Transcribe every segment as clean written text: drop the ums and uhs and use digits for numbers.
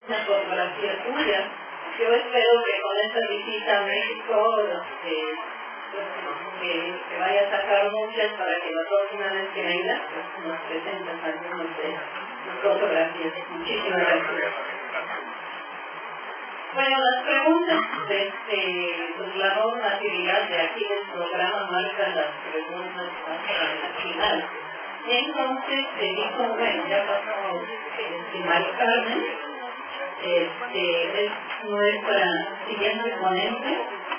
una fotografía tuya. Yo espero que con esta visita a México que vaya a sacar muchas para que la próxima vez que venga pues, nos presentes algunas de sus fotografías. Muchísimas gracias. Bueno, las preguntas, pues la normatividad de aquí del programa marca las preguntas hasta el final. Entonces se dijo, bueno, ya pasó Mari Carmen, es nuestra siguiente ponente,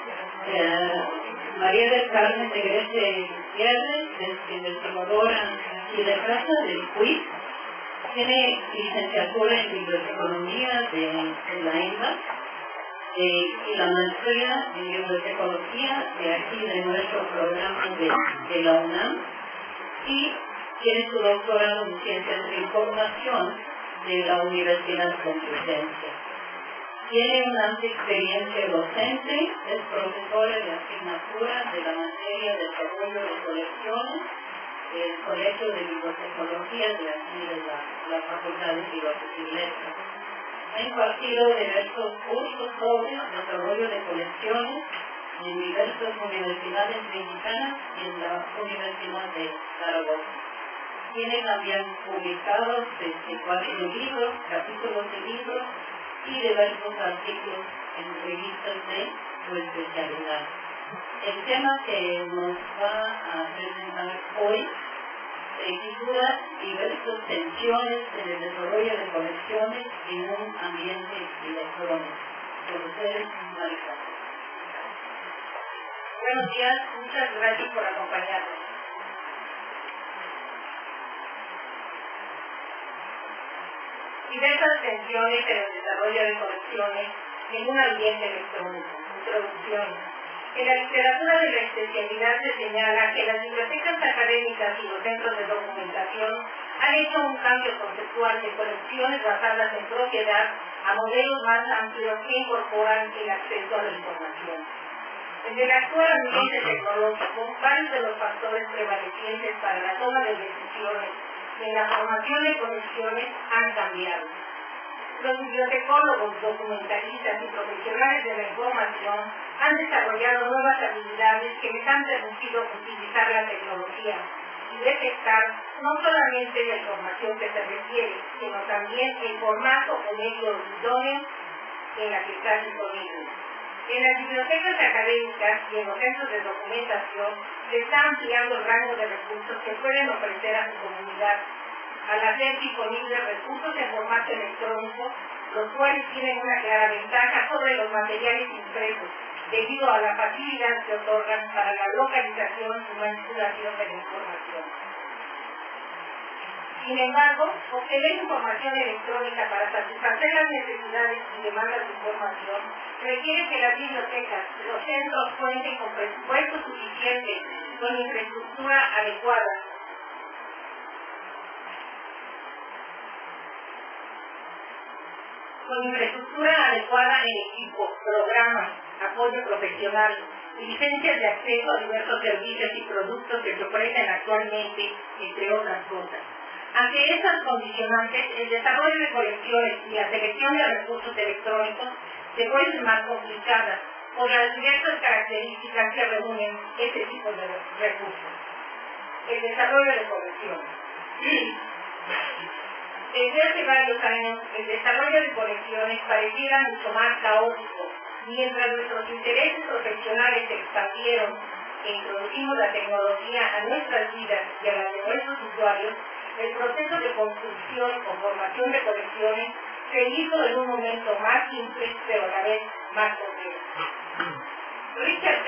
María del Carmen Negrete Gutiérrez, investigadora aquí de casa del CUIC, tiene licenciatura en bibliotecología de la ENBA y la maestría en bibliotecología de aquí de nuestro programa de la UNAM, y tiene su doctorado en Ciencias de Información de la Universidad Complutense. Tiene una amplia experiencia docente, es profesora de asignatura de la materia de desarrollo de colecciones del Colegio de Bibliotecología de aquí de la Facultad de Filosofía y Letras. Ha impartido diversos cursos sobre desarrollo de colecciones en diversas universidades mexicanas y en la Universidad de Zaragoza. Tiene también publicados 4 libros, capítulos de libros y diversos artículos en revistas de su especialidad. El tema que nos va a presentar hoy se titula Diversas tensiones en el desarrollo de colecciones en un ambiente electrónico. Con ustedes, Marisa. Buenos días, muchas gracias por acompañarnos. Diversas tensiones en el desarrollo de colecciones en un ambiente electrónico. Introducción. En la literatura de la especialidad se señala que las bibliotecas académicas y los centros de documentación han hecho un cambio conceptual de colecciones basadas en propiedad a modelos más amplios que incorporan el acceso a la información. En el actual ambiente tecnológico, varios de los factores prevalecientes para la toma de decisiones en la formación de colecciones han cambiado. Los bibliotecólogos, documentalistas y profesionales de la información han desarrollado nuevas habilidades que les han permitido utilizar la tecnología y detectar no solamente la información que se requiere, sino también el formato o medio idóneo en la que está disponible. En las bibliotecas académicas y en los centros de documentación se está ampliando el rango de recursos que pueden ofrecer a su comunidad, al hacer disponibles recursos en formato electrónico, los cuales tienen una clara ventaja sobre los materiales impresos, debido a la facilidad que otorgan para la localización y manipulación de la información. Sin embargo, obtener información electrónica para satisfacer las necesidades y demandas de información requiere que las bibliotecas y los centros cuenten con presupuesto suficiente, con infraestructura adecuada, en equipo, programas, apoyo profesional, licencias de acceso a diversos servicios y productos que se ofrecen actualmente, entre otras cosas. Ante estas condicionantes, el desarrollo de colecciones y la selección de recursos electrónicos se vuelven más complicadas por las diversas características que reúnen este tipo de recursos. El desarrollo de colecciones. Desde hace varios años, el desarrollo de colecciones pareciera mucho más caótico. Mientras nuestros intereses profesionales se expandieron e introdujimos la tecnología a nuestras vidas y a las de nuestros usuarios, el proceso de construcción o formación de colecciones se hizo en un momento más simple, pero a la vez más complejo. Richard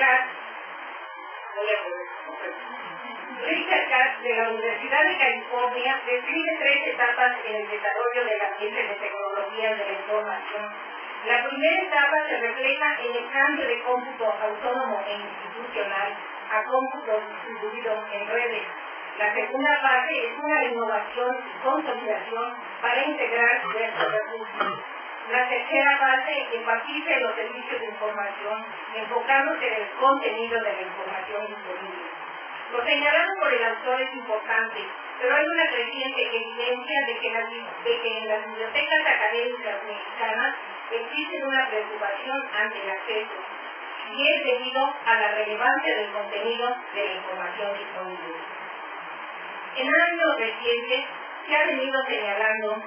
Katz de la Universidad de California describe 3 etapas en el desarrollo del ambiente de tecnologías de la información. La primera etapa se refleja en el cambio de cómputo autónomo e institucional a cómputo distribuido en redes. La segunda fase es una innovación y consolidación para integrar diversos recursos. La tercera fase enfatiza en los servicios de información, enfocándose en el contenido de la información disponible. Lo señalado por el autor es importante, pero hay una creciente evidencia de que en las bibliotecas académicas mexicanas existe una preocupación ante el acceso, y es debido a la relevancia del contenido de la información disponible. En años recientes se ha venido señalando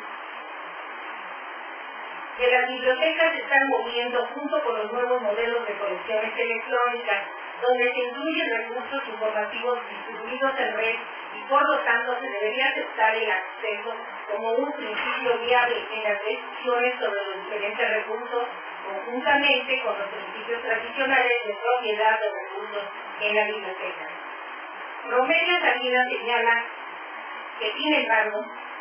que las bibliotecas se están moviendo junto con los nuevos modelos de colecciones electrónicas, donde se incluyen recursos informativos distribuidos en red y por lo tanto se debería aceptar el acceso como un principio viable en las decisiones sobre los diferentes recursos, conjuntamente con los principios tradicionales de propiedad de recursos en la biblioteca. Romelia Salinas señala que, sin embargo,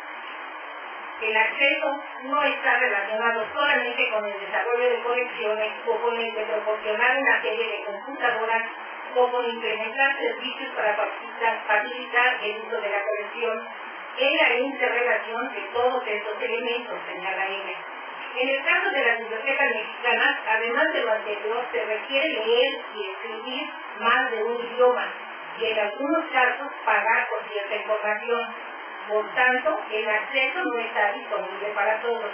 el acceso no está relacionado solamente con el desarrollo de colecciones o con el de proporcionar una serie de computadoras o con implementar servicios para facilitar el uso de la colección en la interrelación de todos estos elementos, señala ella. En el caso de las bibliotecas mexicanas, además de lo anterior, se requiere leer y escribir más de un idioma y en algunos casos pagar por cierta información. Por tanto, el acceso no está disponible para todos.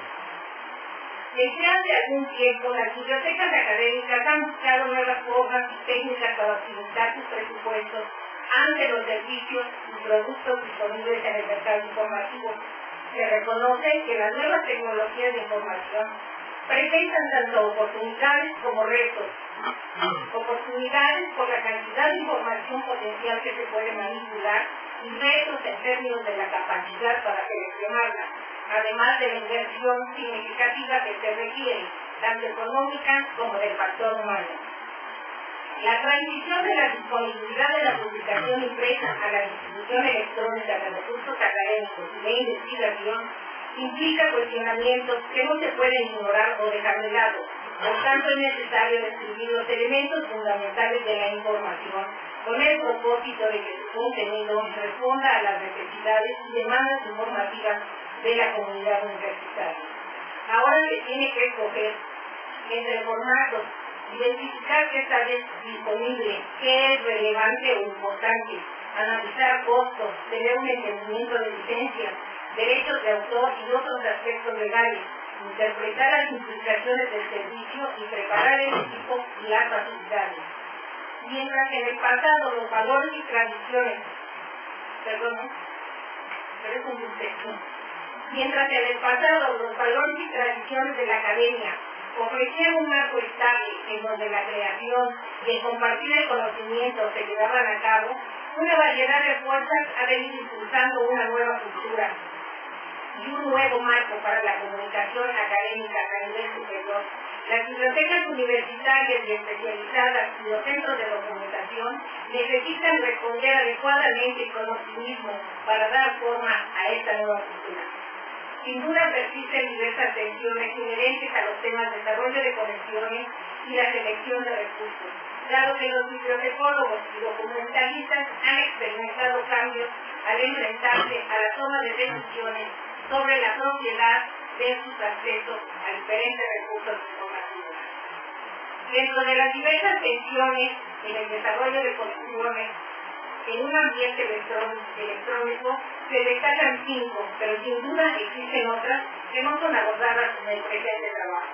Desde hace algún tiempo, las bibliotecas académicas han buscado nuevas formas y técnicas para optimizar sus presupuestos ante los servicios y productos disponibles en el mercado informativo. Se reconoce que las nuevas tecnologías de información presentan tanto oportunidades como retos. Oportunidades por la cantidad de información potencial que se puede manipular y retos en términos de la capacidad para seleccionarla, además de la inversión significativa que se requiere, tanto económica como del factor humano. La transición de la disponibilidad de la publicación impresa a la distribución electrónica de recursos académicos y de investigación implica cuestionamientos que no se pueden ignorar o dejar de lado. Por tanto, es necesario describir los elementos fundamentales de la información con el propósito de que su contenido responda a las necesidades y demandas informativas de la comunidad universitaria. Ahora se tiene que escoger entre formatos, identificar qué está disponible, qué es relevante o importante, analizar costos, tener un entendimiento de licencias, derechos de autor y otros aspectos legales, interpretar las implicaciones del servicio y preparar el equipo y las facilidades. Mientras que en el pasado los valores y tradiciones, mientras que en el pasado los valores y tradiciones de la academia ofrecían un marco estable en donde la creación y el compartir el conocimiento se llevaban a cabo, una variedad de fuerzas ha venido impulsando una nueva cultura y un nuevo marco para la comunicación académica a nivel superior. Las bibliotecas universitarias y especializadas y los centros de documentación necesitan responder adecuadamente y con optimismo para dar forma a esta nueva cultura. Sin duda persisten diversas tensiones inherentes a los temas de desarrollo de conexiones y la selección de recursos, dado que los bibliotecólogos y documentalistas han experimentado cambios al enfrentarse a la toma de decisiones sobre la propiedad de sus accesos a diferentes recursos informativos. Dentro de las diversas tensiones en el desarrollo de colecciones en un ambiente electrónico se destacan 5, pero sin duda existen otras que no son abordadas en el presente trabajo.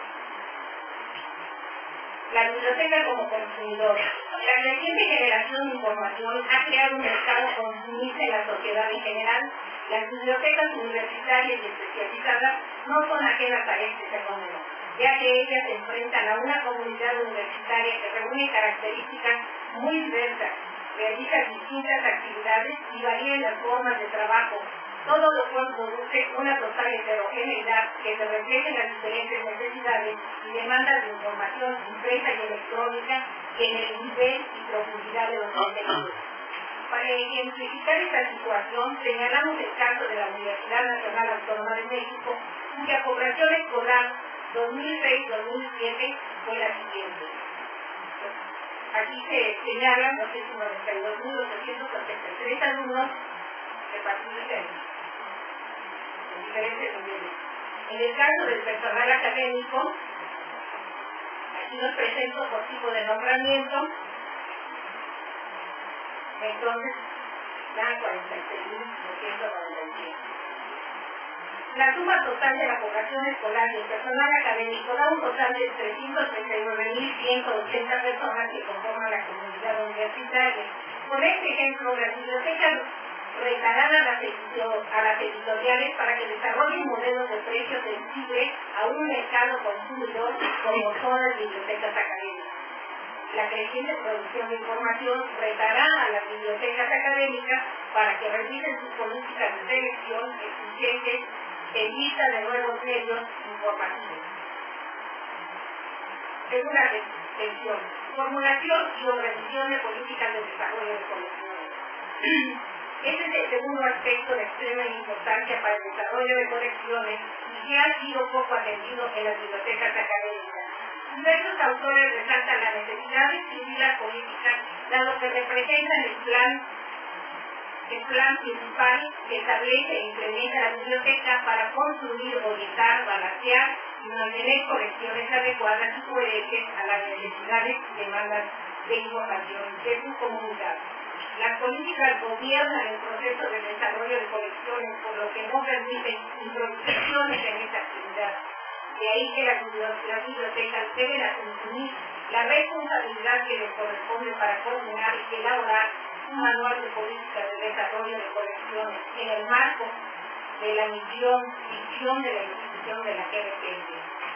La biblioteca como consumidor. La creciente generación de información ha creado un mercado consumista en la sociedad en general. Las bibliotecas universitarias y especializadas no son ajenas a este fenómeno, ya que ellas se enfrentan a una comunidad universitaria que reúne características muy diversas, realiza distintas actividades y varía en las formas de trabajo, todo lo cual produce una total heterogeneidad que se refleja en las diferentes necesidades y demandas de información impresa y electrónica en el nivel y profundidad de los contenidos. Para ejemplificar esta situación, señalamos el caso de la Universidad Nacional Autónoma de México, cuya población escolar 2006-2007 fue la siguiente. Aquí se señalan 292.883 alumnos repartidos en diferentes niveles. En el caso del personal académico, aquí los presento por tipo de nombramiento. Entonces, dan 46.297. La suma total de la población escolar y el personal académico da un total de 339.180 personas que conforman la comunidad universitaria. Por este ejemplo, las bibliotecas retarán a las editoriales para que desarrollen modelos de precios sensibles a un mercado consumidor como son las bibliotecas académicas. La creciente producción de información retará a las bibliotecas académicas para que revisen sus políticas de selección exigentes en vista de nuevos medios informativos. Segunda sección, formulación y revisión de políticas de desarrollo de colecciones. Este es el segundo aspecto de extrema importancia para el desarrollo de colecciones y que ha sido poco atendido en las bibliotecas académicas. Diversos autores resaltan la necesidad de escribir las políticas, dado que representan el plan principal que establece e implementa la biblioteca para construir, orientar, balancear y mantener colecciones adecuadas y coherentes a las necesidades y demandas de información de su comunidad. Las políticas gobiernan el proceso de desarrollo de colecciones, por lo que no permiten improvisaciones en esta actividad. De ahí que las bibliotecas deben asumir la responsabilidad que les corresponde para coordinar y elaborar un manual de políticas de desarrollo de colecciones en el marco de la misión de la institución de la que depende.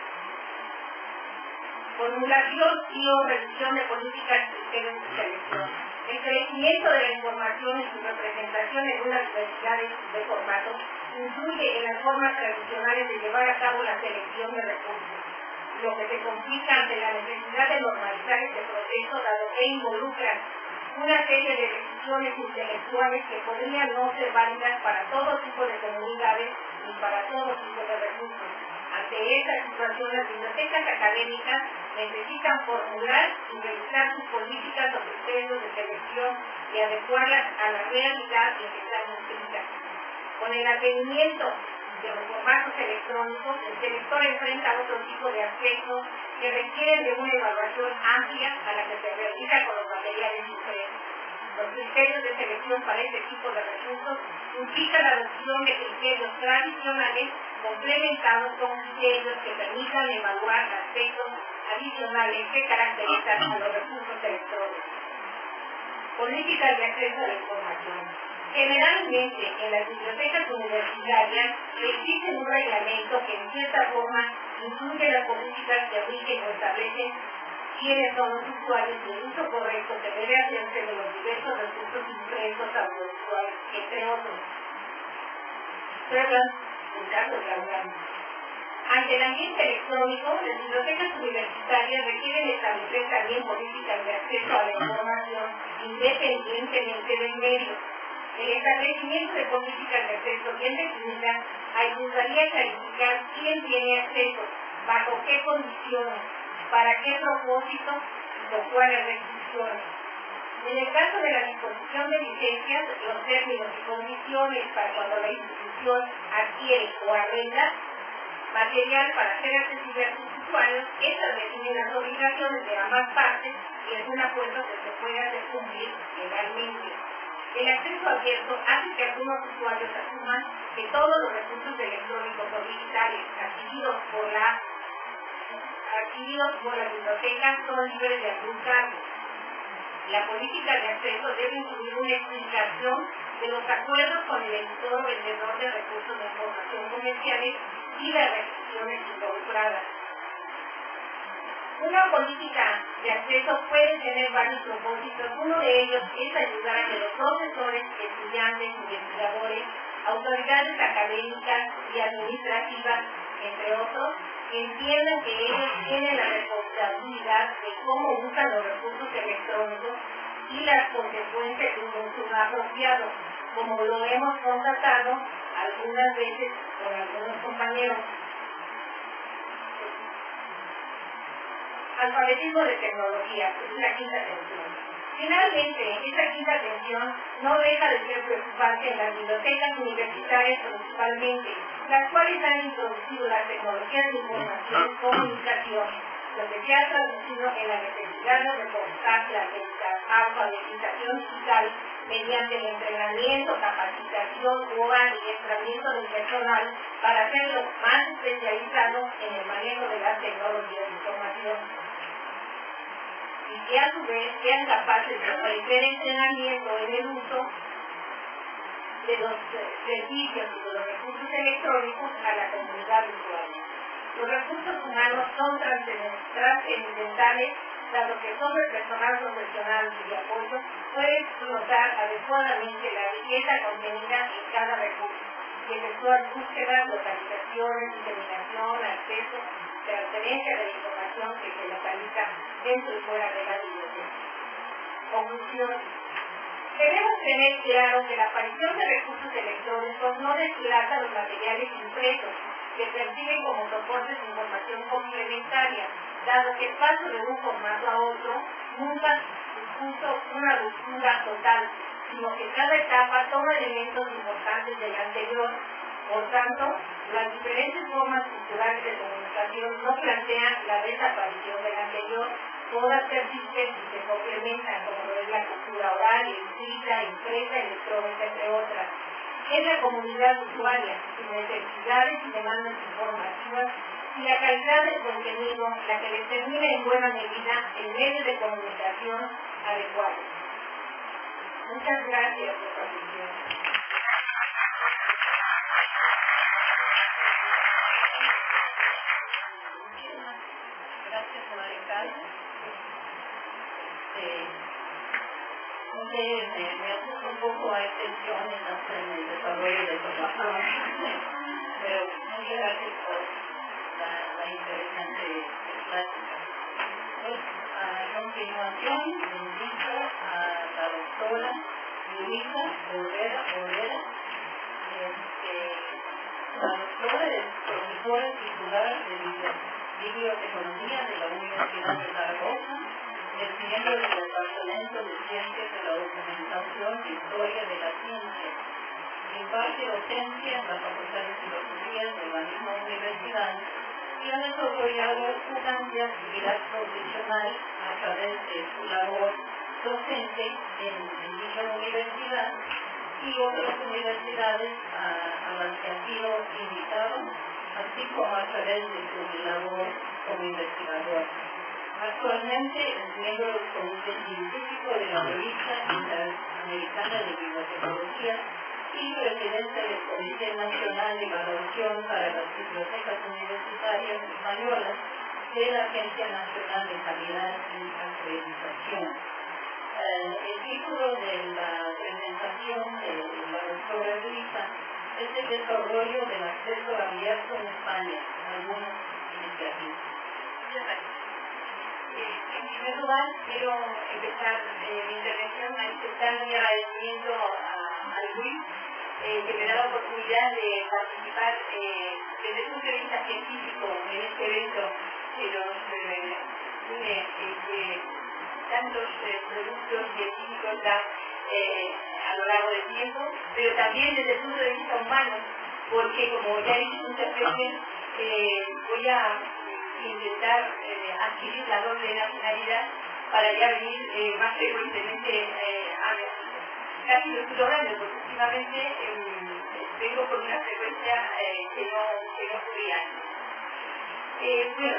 Formulación y o revisión de políticas y criterios de selección. El crecimiento de la información y su representación en una diversidad de formatos influye en las formas tradicionales de llevar a cabo la selección de recursos, lo que se complica ante la necesidad de normalizar este proceso, dado que involucra una serie de decisiones intelectuales que podrían no ser válidas para todo tipo de comunidades y para todo tipo de recursos. Ante esta situación, las bibliotecas académicas necesitan formular y revisar sus políticas o criterios de selección y adecuarlas a la realidad en que están inscritas. Con el advenimiento de los formatos electrónicos, el selector enfrenta otro tipo de aspectos que requieren de una evaluación amplia a la que se realiza con los materiales impresos. Los criterios de selección para este tipo de recursos implican la adopción de criterios tradicionales complementados con criterios que permitan evaluar aspectos adicionales que caracterizan a los recursos electrónicos. Políticas de acceso a la información. Generalmente, en las bibliotecas universitarias existe un reglamento que en cierta forma incluye las políticas que rigen o establecen quiénes son los usuarios y el uso correcto que debe hacerse de los diversos recursos impresos audiovisuales, entre otros. Ante el ambiente electrónico, las bibliotecas universitarias requieren establecer también políticas de acceso a la información independientemente del medio. El establecimiento de políticas de acceso bien definidas ayudaría a clarificar quién tiene acceso, bajo qué condiciones, para qué propósito o cuáles restricciones. En el caso de la disposición de licencias, los términos y condiciones para cuando la institución adquiere o arrenda material para hacer accesible a sus usuarios, estas definen las obligaciones de ambas partes y es un acuerdo que se puede hacer cumplir legalmente. El acceso abierto hace que algunos usuarios asuman que todos los recursos electrónicos o digitales adquiridos por las bibliotecas son libres de algún cargo. La política de acceso debe incluir una explicación de los acuerdos con el editor o vendedor de recursos de información comerciales y las restricciones involucradas. Una política de acceso puede tener varios propósitos. Uno de ellos es ayudar a que los profesores, estudiantes, investigadores, autoridades académicas y administrativas, entre otros, entiendan que ellos tienen la responsabilidad de cómo usan los recursos electrónicos y las consecuencias de un uso apropiado, como lo hemos constatado algunas veces con algunos compañeros. Alfabetismo de tecnología, es la quinta tensión. Finalmente, esta quinta tensión no deja de ser preocupante en las bibliotecas universitarias principalmente, las cuales han introducido las tecnologías de información y comunicación, lo que se ha traducido en la necesidad de reforzar la educación. alfabetización digital mediante el entrenamiento, capacitación o adiestramiento del personal para hacerlo más especializado en el manejo de las tecnologías de información. Y que a su vez sean capaces de ofrecer entrenamiento en el uso de los servicios y de los recursos electrónicos a la comunidad usuaria. Los recursos humanos son trascendentales, dado que solo el personal profesional y de apoyo puede explotar adecuadamente la riqueza contenida en cada recurso y efectuar búsquedas, localizaciones, diseminación, acceso, transferencia de la información que se localiza dentro y fuera de la biblioteca. Conclusión. Debemos tener claro que la aparición de recursos electrónicos no desplaza los materiales impresos, que perciben como soportes de información complementaria, dado que el paso de un formato a otro nunca supuso una ruptura total, sino que cada etapa toma elementos importantes del anterior. Por tanto, las diferentes formas culturales de comunicación no plantean la desaparición del anterior, todas persisten y se complementan, como lo es la cultura oral, escrita, impresa, electrónica, entre otras. Es la comunidad usuaria, sus necesidades y demandas informativas y la calidad del contenido la que determina en buena medida el medio de comunicación adecuado. Muchas gracias por su atención. Gracias, Marical. Me asusta un poco a extensiones en el desarrollo de información, pero muchas gracias por la interesante plática. Pues, a continuación, invito a la doctora Luisa Olvera. La doctora es profesora titular de Bibliotecología de la Universidad de Zaragoza, es miembro del Departamento de Ciencias de la Documentación y Historia de la Ciencia. Imparte docencia en la Facultad de Filosofía de la misma universidad y ha desarrollado una amplia actividad profesional a través de su labor docente en dicha universidad y otras universidades a las que ha sido invitado, así como a través de su labor como investigador. Actualmente es miembro del Comité Científico de la Revista Interamericana de Bibliotecología y presidente del Comité Nacional de Evaluación para las Bibliotecas Universitarias Españolas de la Agencia Nacional de Calidad y Acreditación. El título de la presentación de la doctora Luisa es el desarrollo del acceso abierto en España, algunas iniciativas. Muchas gracias. En primer lugar, quiero empezar mi intervención manifestando mi agradecimiento al Luis, que me da la oportunidad de participar desde el punto de vista científico en este evento que nos une tantos productos científicos a lo largo del tiempo, pero también desde el punto de vista humano, porque como ya he dicho muchas veces, voy a intentar adquirir la doble nacionalidad para ya venir más frecuentemente a México. Casi lo estoy logrando, porque últimamente vengo con una frecuencia que no ocurría antes. Bueno,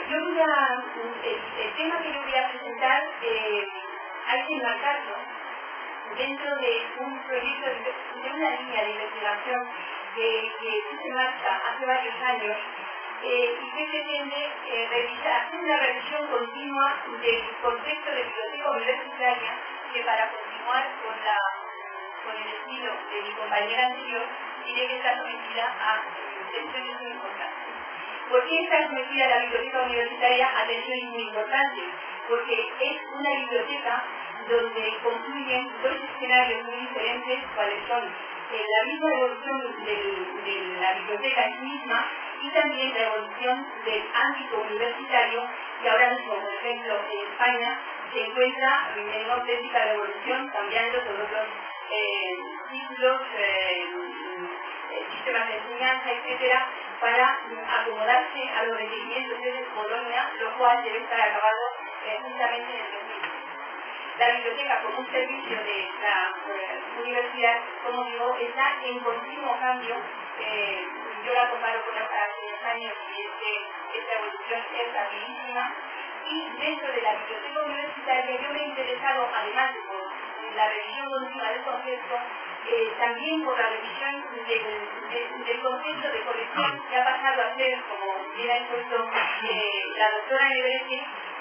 el tema que yo voy a presentar hay que enmarcarlo dentro de un proyecto, de una línea de investigación que se marca hace varios años y que pretende hacer una revisión continua del concepto de biblioteca universitaria, que para continuar con el estilo de mi compañera anterior tiene que estar sometida a tensiones muy importantes. ¿Por qué está sometida la biblioteca universitaria a tensiones muy importantes? Porque es una biblioteca donde confluyen dos escenarios muy diferentes, cuáles son la misma evolución de la biblioteca en sí misma y también la evolución del ámbito universitario, que ahora mismo, por ejemplo, en España se encuentra en una auténtica revolución, cambiando todos los títulos, sistemas de enseñanza, etcétera, para acomodarse a los requerimientos de Bolonia, lo cual debe estar acabado justamente en el 2020. La biblioteca como un servicio de la universidad, como digo, está en continuo cambio. Yo la comparo con hace unos años y esta evolución es rapidísima. Y dentro de la biblioteca universitaria yo me he interesado, además de por la revisión continua del concepto, también por la revisión del concepto de colección, que ha pasado a ser, como bien ha expuesto la doctora Nebrete,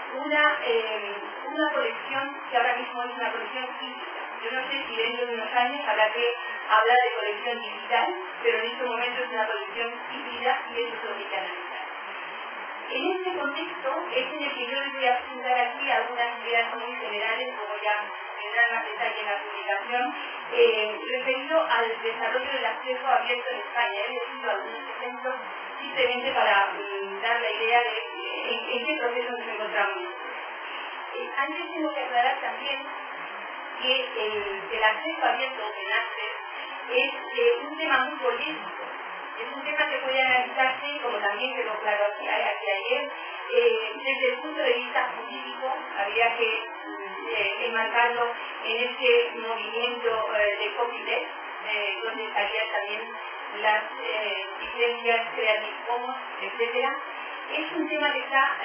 una colección que ahora mismo es una colección híbrida. Yo no sé si dentro de unos años habrá que hablar de colección digital, pero en este momento es una colección híbrida y eso es lo que hay que analizar. En este contexto es en el que yo les voy a presentar aquí algunas ideas muy generales, como ya vendrán más detalle en la publicación, referido al desarrollo del acceso abierto en España. He elegido algunos ejemplos simplemente para dar la idea de en qué proceso nos encontramos. Antes tengo que aclarar también que el acceso abierto Open Access es un tema muy polémico. Es un tema que puede analizarse, como también quedó claro aquí ayer, desde el punto de vista jurídico. Habría que enmarcarlo en este movimiento de copyleft, donde estarían también las licencias Creative Commons, etc. Es un tema que está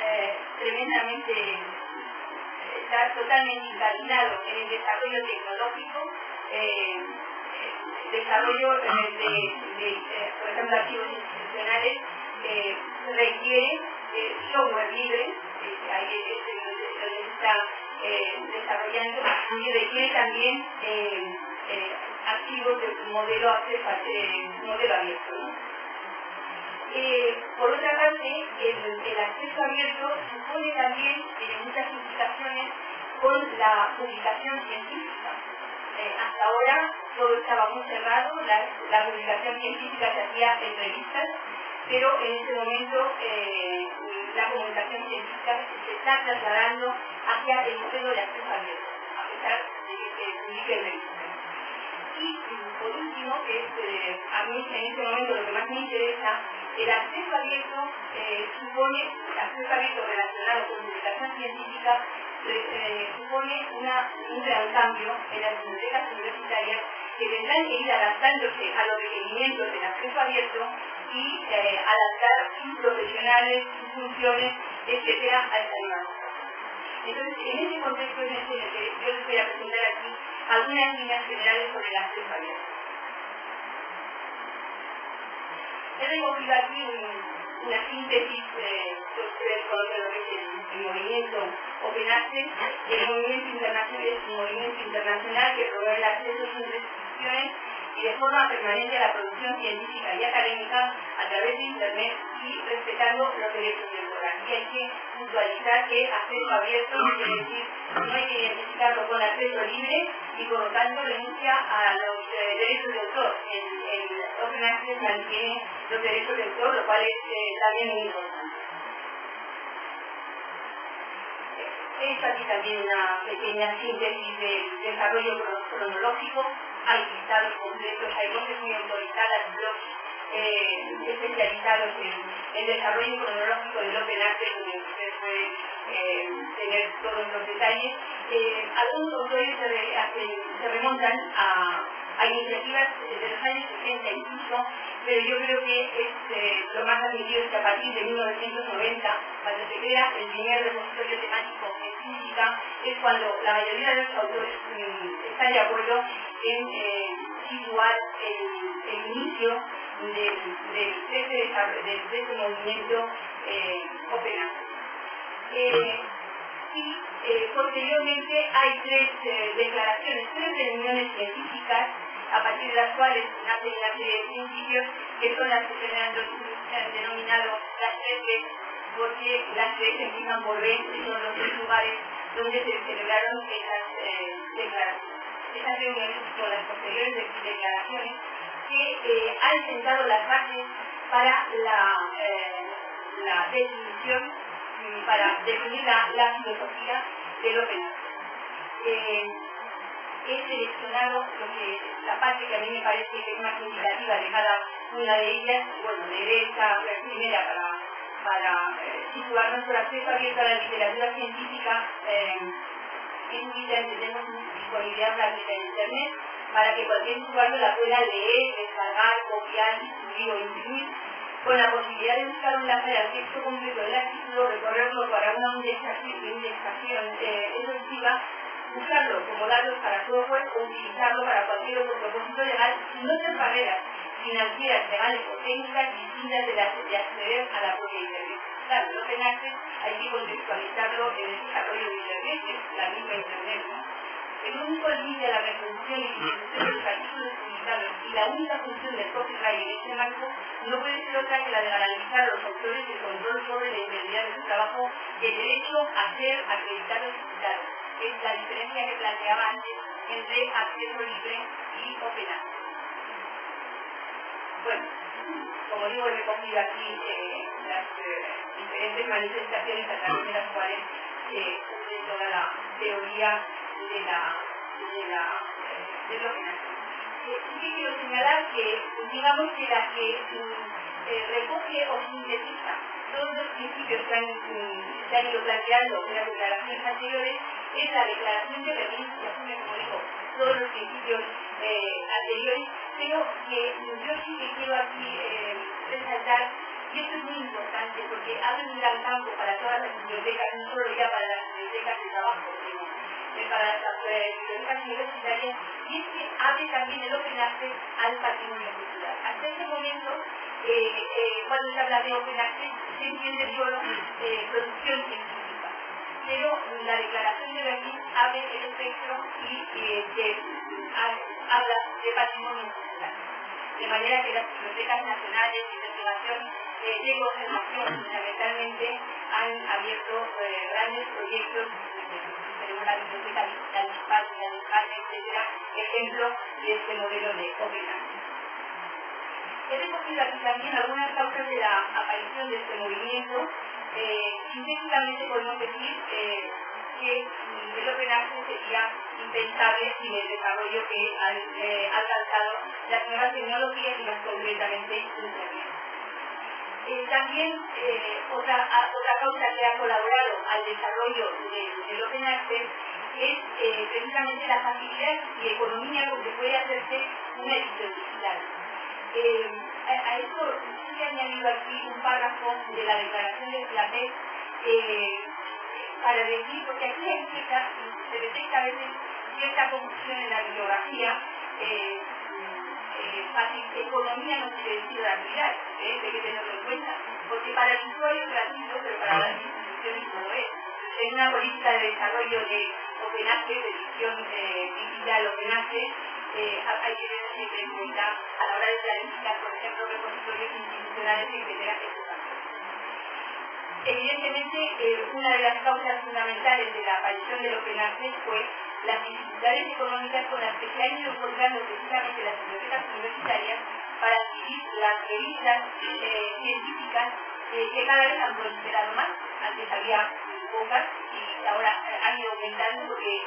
está totalmente incardinado en el desarrollo tecnológico, desarrollo por ejemplo, archivos institucionales requiere software libre, ahí es donde se está desarrollando, y requiere también archivos de modelo abierto, ¿no? Por otra parte, el acceso abierto supone también muchas implicaciones con la publicación científica. Hasta ahora todo estaba muy cerrado, la publicación científica se hacía en revistas, pero en este momento la comunicación científica se está trasladando hacia el modelo de acceso abierto, a pesar de que se publique en revistas. Y por último, que es a mí en este momento lo que más me interesa, el acceso abierto supone, el acceso abierto relacionado con publicación científica, supone un gran cambio en las bibliotecas universitarias que tendrán que ir adaptándose a los requerimientos del acceso abierto y adaptar sus profesionales, sus funciones, etcétera, a esta nueva cosa. Entonces, en este contexto es en el que yo les voy a presentar aquí algunas líneas generales sobre el acceso abierto. He recogido aquí una síntesis que ustedes conocen lo que es el movimiento Open Access. El movimiento internacional es un movimiento internacional que promueve el acceso sin restricciones y de forma permanente a la producción científica y académica a través de Internet y respetando los derechos de autor. Aquí hay que puntualizar que acceso abierto quiere decir no hay que identificarlo con acceso libre y por lo tanto renuncia a los derechos de autor. El Open Access mantiene los derechos de autor, lo cual es también muy importante. Es aquí también una pequeña síntesis del desarrollo cronológico. Hay listados completos, hay voces muy autorizadas, blogs especializados en desarrollo cronológico del Open Access, donde ustedes pueden tener todos los detalles. Algunos autores se remontan a iniciativas de los años 60 incluso, pero yo creo que es lo más admitido es que a partir de 1990, cuando se crea el primer repositorio temático en física, es cuando la mayoría de los autores están de acuerdo en situar el inicio de este movimiento Open Access. Posteriormente hay tres reuniones científicas a partir de las cuales nacen una serie de principios que son las que se han denominado las tres Bs, porque las tres empiezan por B, que son los tres lugares donde se celebraron esas declaraciones. Esas reuniones son las posteriores declaraciones que han sentado las bases para la definición, para definir la filosofía del Open Access. He seleccionado la parte que a mí me parece que es más significativa de cada una de ellas. Bueno, leeré esta primera para situarnos por acceso abierto a la literatura científica. en Twitter tenemos disponibilidad gratuita en Internet para que cualquier usuario la pueda leer, descargar, copiar, distribuir o imprimir, con la posibilidad de buscar un enlace al texto completo del artículo, recorrerlo para una indexación exhaustiva, usarlo como datos para software o utilizarlo para cualquier otro propósito legal sin otras barreras financieras, legales o técnicas distintas de las de acceder a la propia Internet. Claro, el Open Access hay que contextualizarlo en el desarrollo de Internet, que es la misma Internet, ¿no? El único límite de la reproducción y distribución de los artículos publicados y la única función del copyright en este marco no puede ser otra que la de garantizar a los autores el control sobre la integridad de su trabajo y el derecho a ser acreditados y citados. Es la diferencia que planteaba antes entre acceso libre y Open Access. Bueno, como digo, he recogido aquí las diferentes manifestaciones a través de las cuales une toda la teoría del Open Access. Sí que quiero señalar que, digamos que la que recoge o sintetiza todos los principios que se han ido planteando en las declaraciones anteriores es la Declaración de Berlín, que asume, como digo, todos los principios anteriores, pero que yo sí que quiero aquí resaltar, y esto es muy importante porque abre un gran campo para todas las bibliotecas, no solo ya para las bibliotecas de trabajo, sino para las bibliotecas universitarias, y es que abre también el Open Access al patrimonio cultural. Hasta este momento, cuando se habla de Open Access, se entiende solo producción científica, pero la Declaración de Berlín abre el espectro y habla de patrimonio cultural. De manera que las bibliotecas nacionales de investigación de conservación fundamentalmente han abierto grandes proyectos. Tenemos la biblioteca digital de España, etcétera, ejemplo de este modelo de Open Access. He recogido aquí también algunas causas de la aparición de este movimiento. Sintéticamente podemos decir que el Open Access sería impensable sin el desarrollo que han alcanzado las nuevas tecnologías y más concretamente Internet. También otra causa que ha colaborado al desarrollo del Open Access es precisamente la facilidad y economía con que puede hacerse una edición digital. A esto se ha añadido aquí un párrafo de la declaración de Filatet para decir, porque aquí se detecta a veces cierta confusión en la bibliografía. Economía no quiere decir gratuidad, hay que tenerlo en cuenta, porque para el usuario es gratuito, pero para las instituciones no lo es. En una política de desarrollo de Open Access, de edición digital Open Access, hay que tener siempre en cuenta a la hora de planificar, por ejemplo, repositorios institucionales, etcétera, etcétera. Evidentemente, una de las causas fundamentales de la aparición del Open Access fue las dificultades económicas con las que se han ido encontrando precisamente las bibliotecas universitarias para adquirir las revistas científicas que cada vez han proliferado más. Antes había pocas y ahora han ido aumentando porque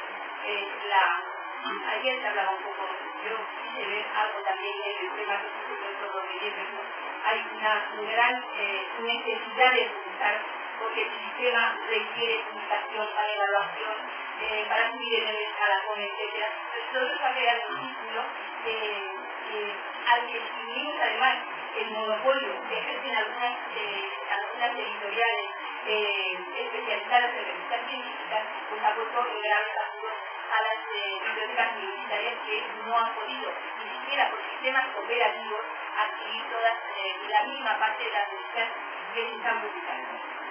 ayer se hablaba un poco, yo quise ver algo también en el tema que se comentó sobre Guillermo, ¿no? Hay una gran necesidad de publicar porque el sistema requiere publicación para evaluación, para subir en el escalafón, etc. Todo eso crea un círculo al que unimos además el monopolio que ejercen algunas editoriales especializadas en revistas científicas, pues ha puesto en graves apuros a las bibliotecas universitarias que no han podido, ni siquiera por sistemas cooperativos, adquirir todas la mínima parte de las revistas que se están publicando.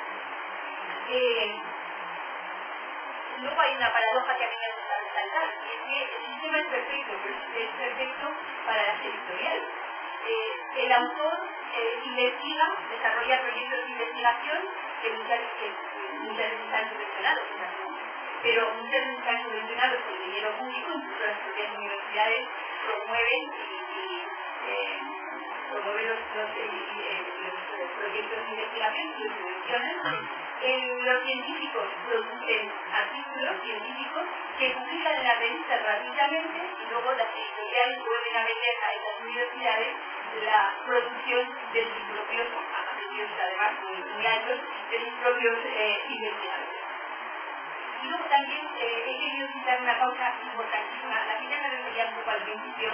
Luego hay una paradoja que a mí me gusta resaltar, y es que el sistema es perfecto, pero es perfecto para las editoriales. El autor investiga, desarrolla proyectos de investigación que muchas veces están subvencionados, pero muchas veces están subvencionados con dinero público, incluso las propias universidades promueven los proyectos de investigación y los subvencionan. Los científicos producen artículos científicos que publican en las revistas gratuitamente y luego las editoriales vuelven a vender a esas universidades la producción de sus propios, a precios además muy altos, de sus propios investigadores. Y luego también he querido citar una causa importantísima, a la que ya me refería un poco al principio,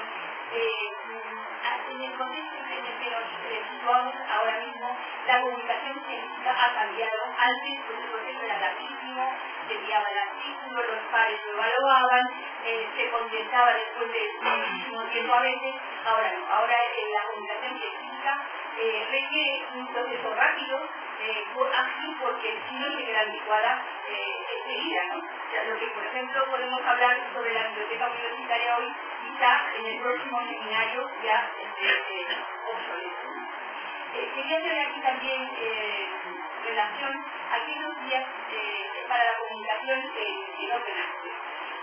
en el contexto en el que nos situamos ahora mismo, la comunicación científica ha cambiado. Antes, pues, el proceso era rapidísimo, se enviaba el artículo, los pares lo evaluaban, se condensaba después de muchísimo tiempo a veces. Ahora no, ahora la comunicación científica requiere un proceso rápido, ágil, porque si no se queda anticuada enseguida, ¿no? O sea, lo que, por ejemplo, podemos hablar sobre la biblioteca universitaria hoy, quizá en el próximo seminario ya obsoleto. Quería hacer aquí también relación a aquellos días para la comunicación en Open Access.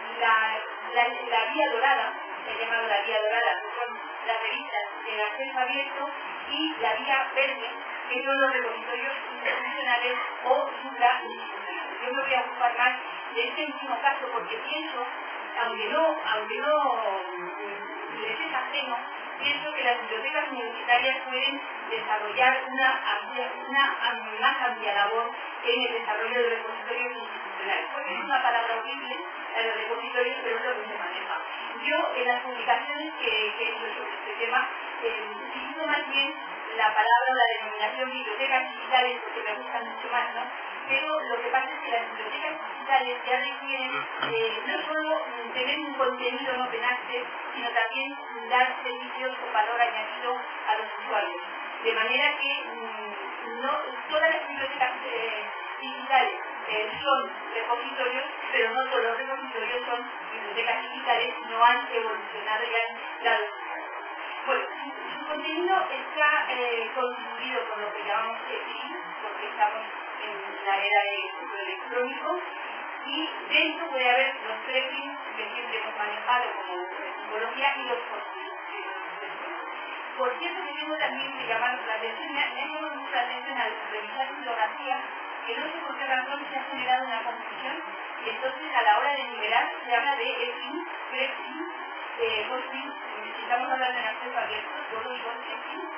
La vía dorada, se ha llamado la vía dorada, que son las revistas en acceso abierto, y la vía verde, que son los repositorios institucionales o suprainstitucionales. Yo me voy a ocupar más de este último caso porque pienso, aunque no les es ajeno, pienso que las bibliotecas universitarias pueden desarrollar una más amplia labor en el desarrollo de repositorios institucionales. Porque es una palabra horrible, la de repositorios, pero es lo que se maneja. Yo, en las publicaciones que he hecho sobre este tema, utilizo más bien la palabra o la denominación bibliotecas digitales porque me gusta mucho más, ¿no? Pero lo que pasa es que las bibliotecas digitales ya requieren no solo tener un contenido en Open Access, sino también dar servicios con valor añadido a los usuarios. De manera que no todas las bibliotecas digitales son repositorios, pero no todos los repositorios son bibliotecas digitales, no han evolucionado y han dado. Bueno, su contenido está constituido por lo que llamamos EPI, porque estamos en la era del correo electrónico, y dentro puede haber los preprints que siempre hemos manejado como simbología y los postings. Por cierto, que tengo también que llamar la atención, me ha llamado mucho la atención al revisar bibliografía, que no sé por qué razón se ha generado una confusión, y entonces a la hora de nivelar se habla de EPI, preprints, postings. Si estamos hablando en acceso abierto, todo digo EPI.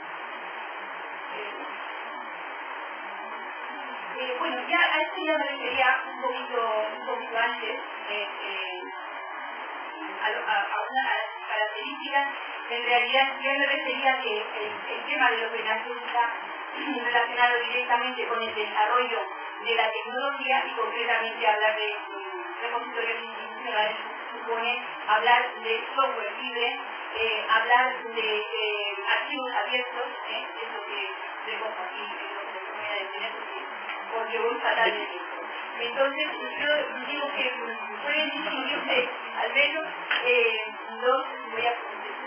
Bueno, ya a esto ya me refería un poquito antes, a las características. En realidad ya me refería que el tema de lo que está relacionado directamente con el desarrollo de la tecnología y concretamente hablar de repositorios institucionales supone hablar de software libre, hablar de archivos abiertos, eso que recojo aquí, no me voy a detener porque voy fatal de tiempo. Entonces, yo digo que pueden distinguirse al menos dos, voy a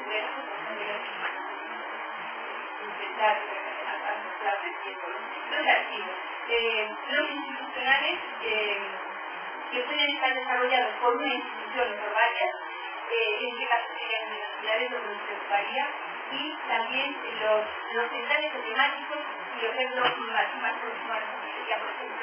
intentar mostrar el tiempo, dos archivos. Los institucionales que pueden estar desarrollados por una institución o por varias, en este caso serían universidades donde se ocuparía, y también los centrales o temáticos, y los ejemplos más próximos sería, por ejemplo,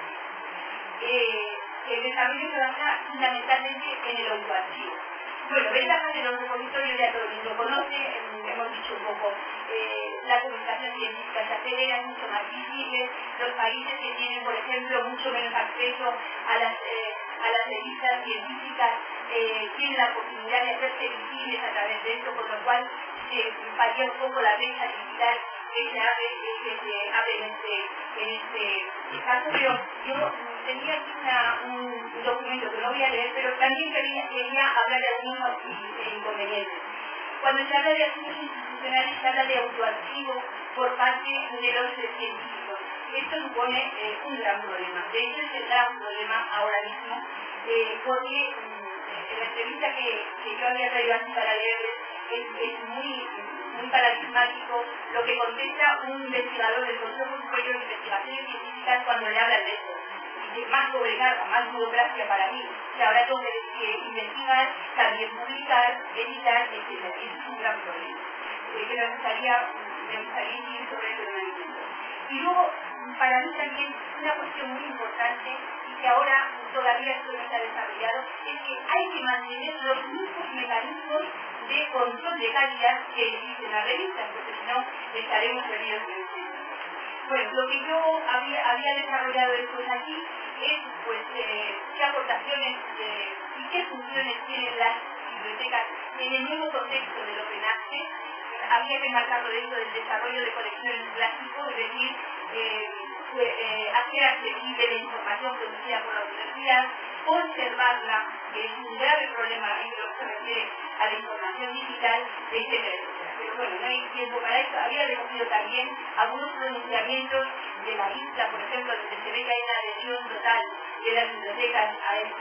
el desarrollo se basa fundamentalmente en el autoarchivo. Bueno, ventajas de los repositorios ya todo el mundo conoce, hemos dicho un poco, la comunicación científica se acelera, es mucho más visible, los países que tienen, por ejemplo, mucho menos acceso a las revistas científicas tienen la posibilidad de hacerse visibles a través de esto, con lo cual se varía un poco la brecha digital que se abre en este caso. Pero yo tenía aquí un documento que no voy a leer, pero también quería hablar de algunos inconvenientes. Cuando se habla de asuntos institucionales, se habla de autoarchivo por parte de los científicos. Esto supone un gran problema. De hecho, es el gran problema ahora mismo, porque en la entrevista que yo había traído aquí para leerles es muy paradigmático lo que contesta un investigador del Consejo Superior de Investigaciones Científicas cuando le hablan de esto. Más sobrecarga, más burocracia para mí, que ahora tengo que investigar, también publicar, editar, etc. Y eso es un gran problema. Que me gustaría incidir sobre eso de un momento. Y luego, para mí también, una cuestión muy importante y que ahora todavía esto no está desarrollado, es que hay que mantener los mismos mecanismos de control de calidad que existen en las revistas, porque si no estaremos perdidos en el tiempo. Bueno, lo que yo había desarrollado después aquí es pues qué aportaciones y qué funciones tienen las bibliotecas en el nuevo contexto del Open Access. Había que marcarlo dentro del desarrollo de colecciones clásicos, es decir, hacer accesible la información producida por la universidad, conservarla, que es un grave problema en lo que se refiere a la información digital, etcétera, etcétera. Pero bueno, no hay tiempo para eso. Había recogido también algunos pronunciamientos de la isla, por ejemplo, donde se ve que hay una adhesión total de las bibliotecas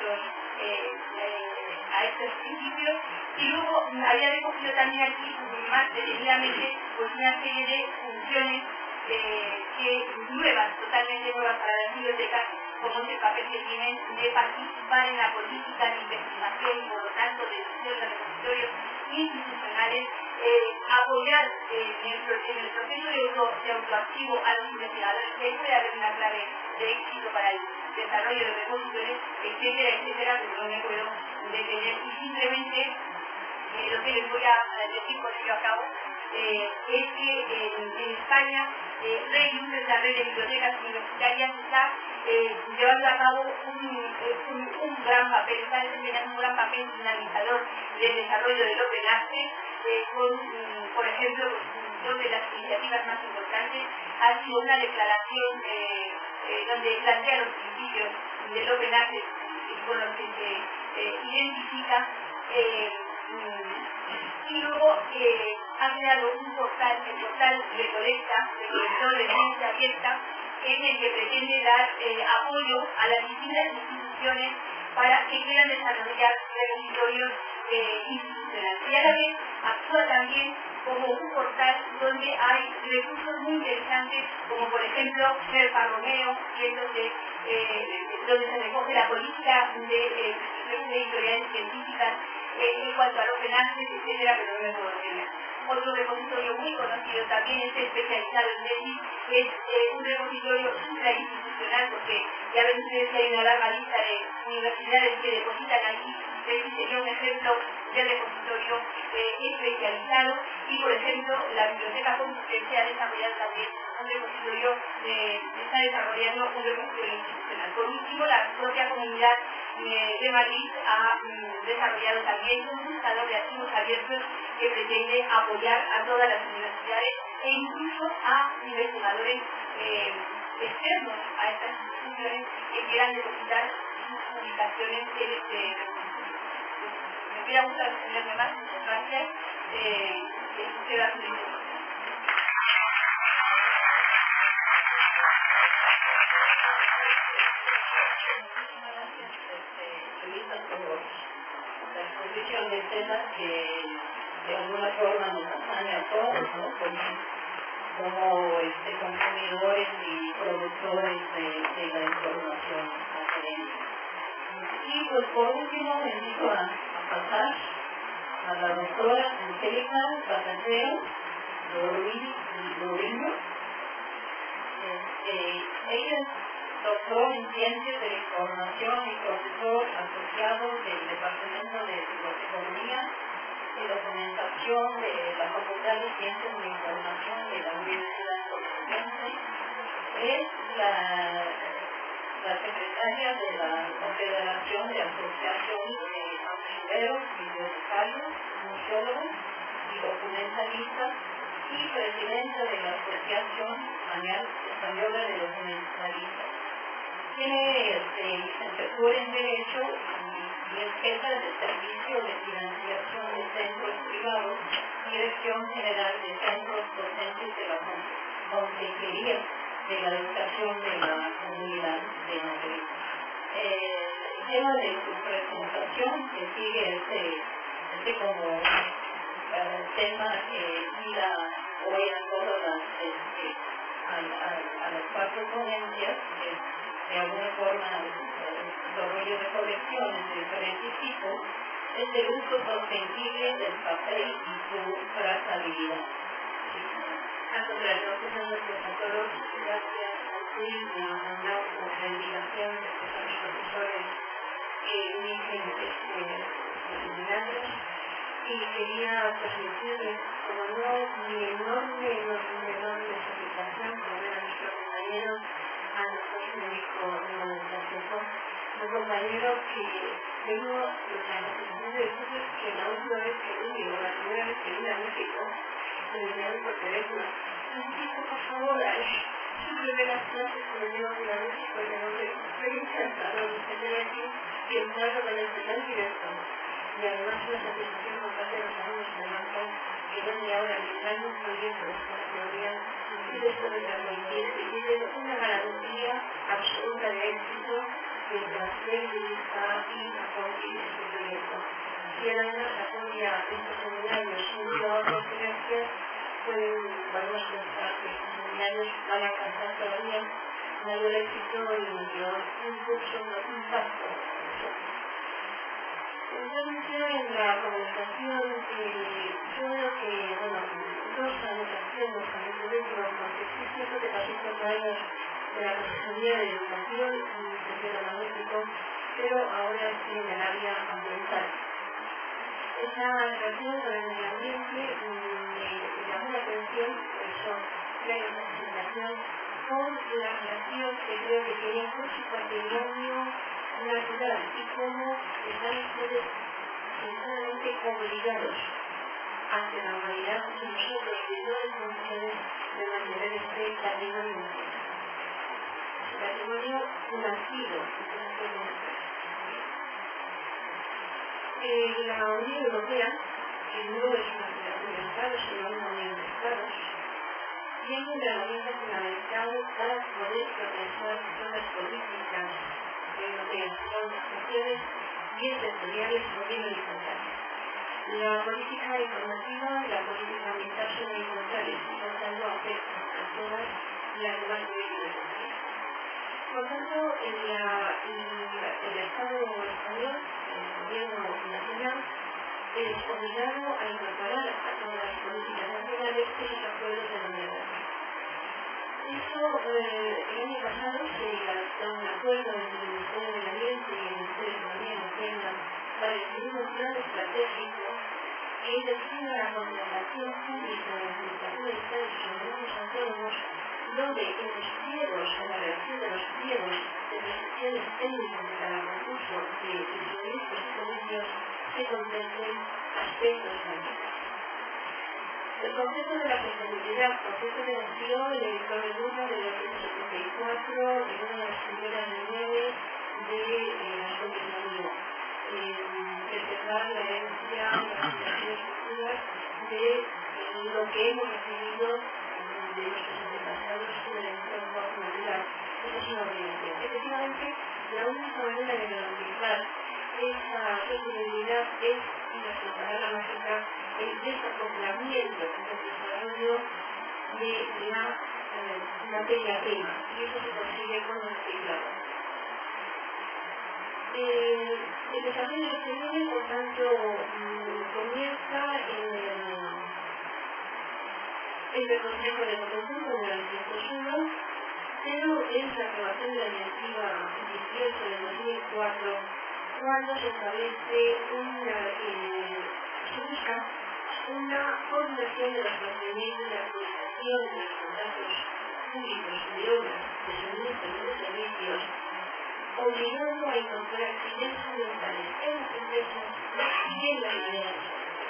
a estos principios, y luego había recogido también aquí más detenidamente pues una serie de funciones nuevas, totalmente nuevas para las bibliotecas, como es el papel que tienen de participar en la política de investigación y por lo tanto de gestión de repositorios institucionales, apoyar en el proceso de autoactivo a los investigadores, que puede haber una clave de éxito para el desarrollo de repositorios, etcétera, etcétera, que no me puedo detener. Y simplemente lo que les voy a decir con ello a cabo es que en España la red de bibliotecas universitarias está llevando a cabo un gran papel, está desempeñando un gran papel dinamizador del desarrollo del Open Access, por ejemplo, dos de las iniciativas más importantes ha sido una declaración donde plantea los principios del Open Access con los que se identifica, y luego ha creado un portal, el portal de colector de ciencia abierta, en el que pretende dar apoyo a las distintas instituciones para que quieran desarrollar repositorios institucionales. Y a la vez actúa también como un portal donde hay recursos muy interesantes, como por ejemplo Sherpa Romeo, y es donde se recoge la política de editoriales científicas en cuanto al Open Access, etcétera, pero no me puedo detener. Otro repositorio muy conocido también es especializado en tesis, es un repositorio suprainstitucional, porque ya ven ustedes que hay una larga lista de universidades que depositan allí. Este sería un ejemplo de repositorio especializado, y por ejemplo la Biblioteca Complutense ha desarrollado también un repositorio, está desarrollando un repositorio institucional. Por último, la propia comunidad de Madrid ha desarrollado también un buscador de archivos abiertos que pretende apoyar a todas las universidades e incluso a investigadores externos a estas instituciones que quieran depositar sus publicaciones en este repositorio. Me hubiera gustado extenderme más, muchas gracias. Queda su disposición. La exposición de temas que de alguna forma nos atañe a todos, ¿no? como consumidores y productores de la información académica. Y pues por último me invito a pasar a la doctora Angélica Zapatero Loriño. Ella es doctor en Ciencias de la Información y profesor asociado del Departamento de Economía y Documentación de la Facultad de Ciencias de la Información de la Universidad Complutense. Es la secretaria de la Confederación de Asociaciones de Archiveros, Bibliotecarios, Museólogos y Documentalistas, y presidenta de la Asociación Española de Documentalistas. Tiene licenciatura en Derecho y es jefa del Servicio de Financiación de Centros Privados, Dirección General de Centros Docentes de la Consejería de la Educación de la Comunidad de Madrid. El tema de su presentación, que sigue como tema que mira hoy a todas las cuatro ponencias, de alguna forma el desarrollo de colecciones de diferentes tipos, es el uso sostenible del papel y su trazabilidad. A todos, gracias a ti, a por la invitación de los profesores muy seminarios, y quería transmitirles como no mi enorme satisfacción por ver a nuestros compañeros, a nuestros médicos un compañero que tengo la necesidad de decirles que la última vez que vine, o la primera vez que vine a México, me enviaron por teléfono. Necesito, por favor, sus primeras clases que me llevan a México, y estoy encantada de tener aquí y entrar con el plan directo. Y además una satisfacción por parte de los alumnos de Marco, que ven y ahora liderando un proyecto de esta teoría, y después de transmitir, y tienen una garantía absoluta de éxito mientras él está aquí a conseguir este proyecto. Si el año apoya estos seminarios junto a otras iglesias, podemos pensar que estos seminarios van a alcanzar todavía mayor éxito y mayor impulso, mayor impacto. Entonces, en la comunicación, yo veo que, bueno, dos anotaciones al respecto, porque sí es cierto que pasé 4 años de la Consejería de Educación y Centro Magnético, pero ahora estoy en el área ambiental. Esa relación con el medio ambiente me llamó la atención, por eso traigo esta presentación, con la relación que creo que tienen con su patrimonio natural y cómo están ustedes sinceramente obligados hacia la humanidad y nosotros de todas condiciones de mantener este patrimonio natural. Patrimonio nacido. La Unión Europea, que no es una federación de estados, sino una unión de estados, tiene una herramienta fundamental para poder proteger las políticas europeas, son acciones bien sectoriales o bien horizontales. La política informativa y la política ambiental son horizontales y por tanto afectan a todas las demás políticas sociales. Por tanto, el Estado español, el gobierno nacional, es obligado a incorporar a todas las políticas nacionales esos acuerdos de la Unión Europea. Eso, el año pasado se adoptó un acuerdo entre el Ministerio del Ambiente y el Ministerio de Economía y Hacienda para definir un plan estratégico que define la contratación pública de la Administración de Estados y organismos autónomos, donde en los pliegos, en la redacción de los pliegos de prescripciones técnicas de cada concurso de suministros y servicios se contemplen aspectos ambientales. El concepto de la sostenibilidad, concepto que nació en el informe Luna de 1974 en una de las primeras reuniones de las comisiones preservar la herencia, las generaciones futuras de lo que hemos recibido de nuestros antepasados en el entorno natural. Esa es una obligación. Efectivamente, la única manera de garantizar esa sostenibilidad es, y la palabra mágica, el desacoplamiento del desarrollo de la materia prima, y eso se consigue con el reciclado. El desarrollo sostenible, por tanto, comienza en el Consejo de Autoconsumo de la 1901, pero es la aprobación de la Directiva 18 de 2004 cuando se establece se busca una coordinación de los procedimientos de adjudicación de los contratos públicos de obras, de suministros y de servicios, obligando a incorporar criterios ambientales en las empresas y en las maneras.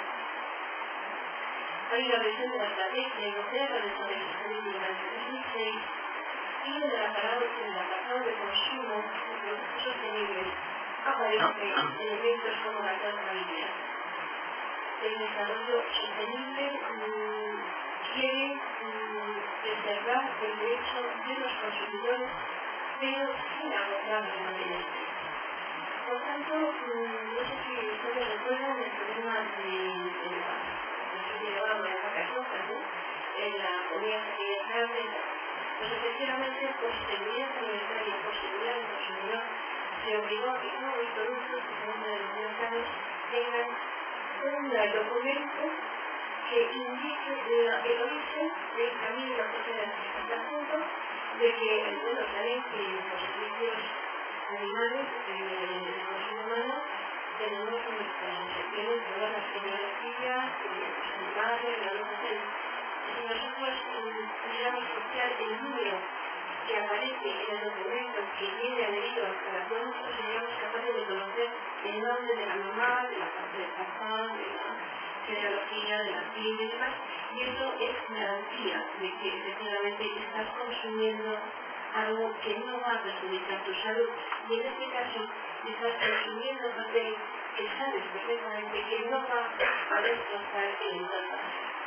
Hay una versión de la estrategia europea para el desarrollo sostenible durante 2006 y en el apartado de consumo de productos sostenibles aparecen elementos como la trazabilidad. El desarrollo sostenible quiere preservar el derecho de los consumidores, pero sin agotar la materia prima. Por tanto, no sé si ustedes recuerdan el problema de las vacas rojas, ¿no? En la comida sanitaria, pues efectivamente, por seguridad alimentaria, por seguridad del consumidor, se obligó a que todos los productos que se venden en los mercados tengan un documento que indique el origen del camino y la procedencia, hasta el punto de que algunos saben que los servicios animales de consumo humano tenemos nuestras excepciones, todas las genealogías, los animales, la luz de si nosotros miramos social el número que aparece en el documento que viene adherido a la instalación, nosotros seríamos capaces de conocer el nombre de la mamá, de la parte del papá, de la genealogía, de la tía y demás, y eso es garantía de que efectivamente estás consumiendo algo que no va a perjudicar tu salud, y en este caso estás consumiendo papel que sabes perfectamente que no va a destrozar el entorno.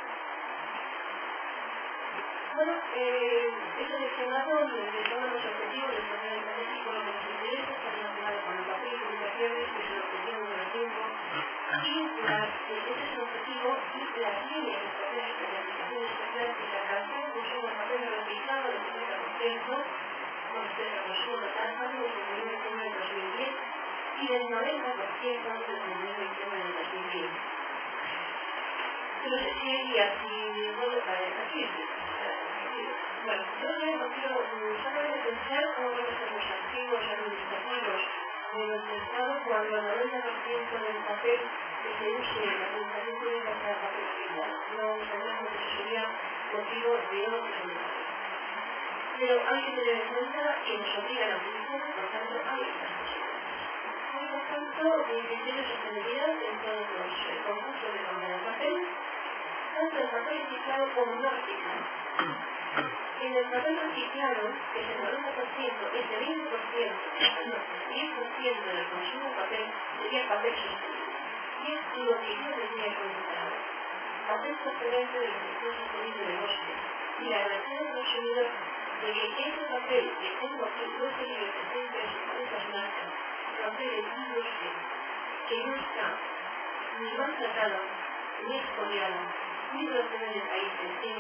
Bueno, he seleccionado todos los objetivos del plan estratégico de los intereses que han relacionado con el papel y comunicaciones, que es el objetivo número 5, y ese es el objetivo y las líneas estratégicas de aplicación especial que se alcanzan el consumo de papel reciclado del 70%, con respecto al consumo total desde el 1 de diciembre de 2010 y del 90% desde el 1 de diciembre de 2010. Pero se sigue así, bueno, para aquí. Bueno, yo no quiero solamente pensar cómo van a ser los activos administrativos de nuestro Estado cuando el 90% del papel que se use en la administración pública sea papel reciclado. No sabemos que eso sería motivo de no presentación. Pero hay que tener en cuenta que nos obligan a utilizar, por tanto, hay estas posibilidades. Hay, por tanto, criterios de sostenibilidad en todos los concursos de compra de papel, tanto el papel reciclado como no reciclado. En el papel reciclado, que es el 90%, ese 20%, no, 10% del consumo de papel sería papel sostenible. Y es lo que yo les voy a comentar ahora. Papel procedente de la gestión sostenible de bosques y la garantía del consumidor de que ese papel que tengo aquí, no sería el presente de sus parejas marcas, papel industrial, que no está ni maltratado, ni expoliado, ni procede de países que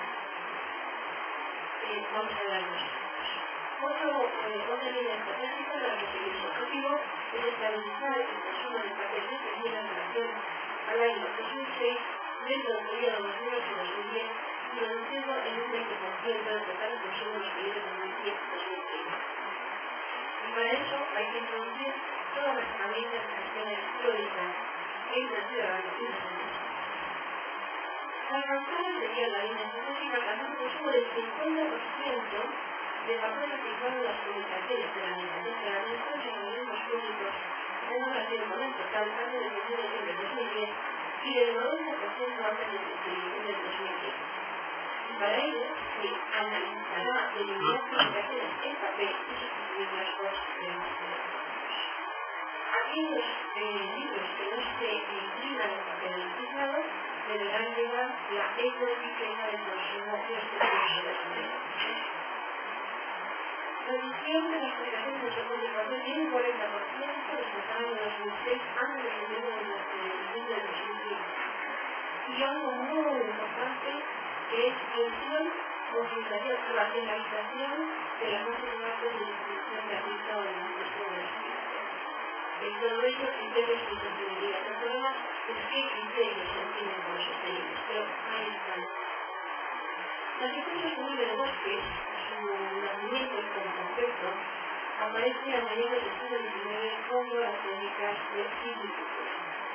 vamos a dar dos ejemplos. Otra línea estratégica para conseguir su objetivo es estabilizar el consumo de papel de tejido en relación al año 2006 dentro del periodo 2008-2010 y reduciendo en un 20% el total de consumo en los periodos 2010-2030. Y para eso hay que introducir todas las herramientas de gestión electrónica entre el ciudadano y las empresas. Alcanzar sería la línea estratégica alcanzar un consumo del 50% de papel reciclado en las publicaciones de la administración y organismos públicos en relación con el total antes del 1 de diciembre de 2010 y del 90% antes del 31 de 2010. Y para ello se analizará eliminar publicaciones en papel y sustituirlas por sistemas electrónicos. Aquellos libros que no se impriman en papel reciclado deberán llevar la ecoetiqueta de consumo y respectivos de su reducción de las publicaciones de soporte de papel en un 40% respecto al año 2006 antes del 1 de 2015. Y algo muy importante que es gestión, utilización, racionalización de las bases de datos de distribución gratuita o de la industria de las publicaciones. En todo ello, criterios de sostenibilidad. El problema es qué criterios se entienden como sostenibles, pero ahí están. La gestión sostenible de bosques, su nacimiento como concepto, aparece a mediados del siglo XIX con las técnicas de silvicultura.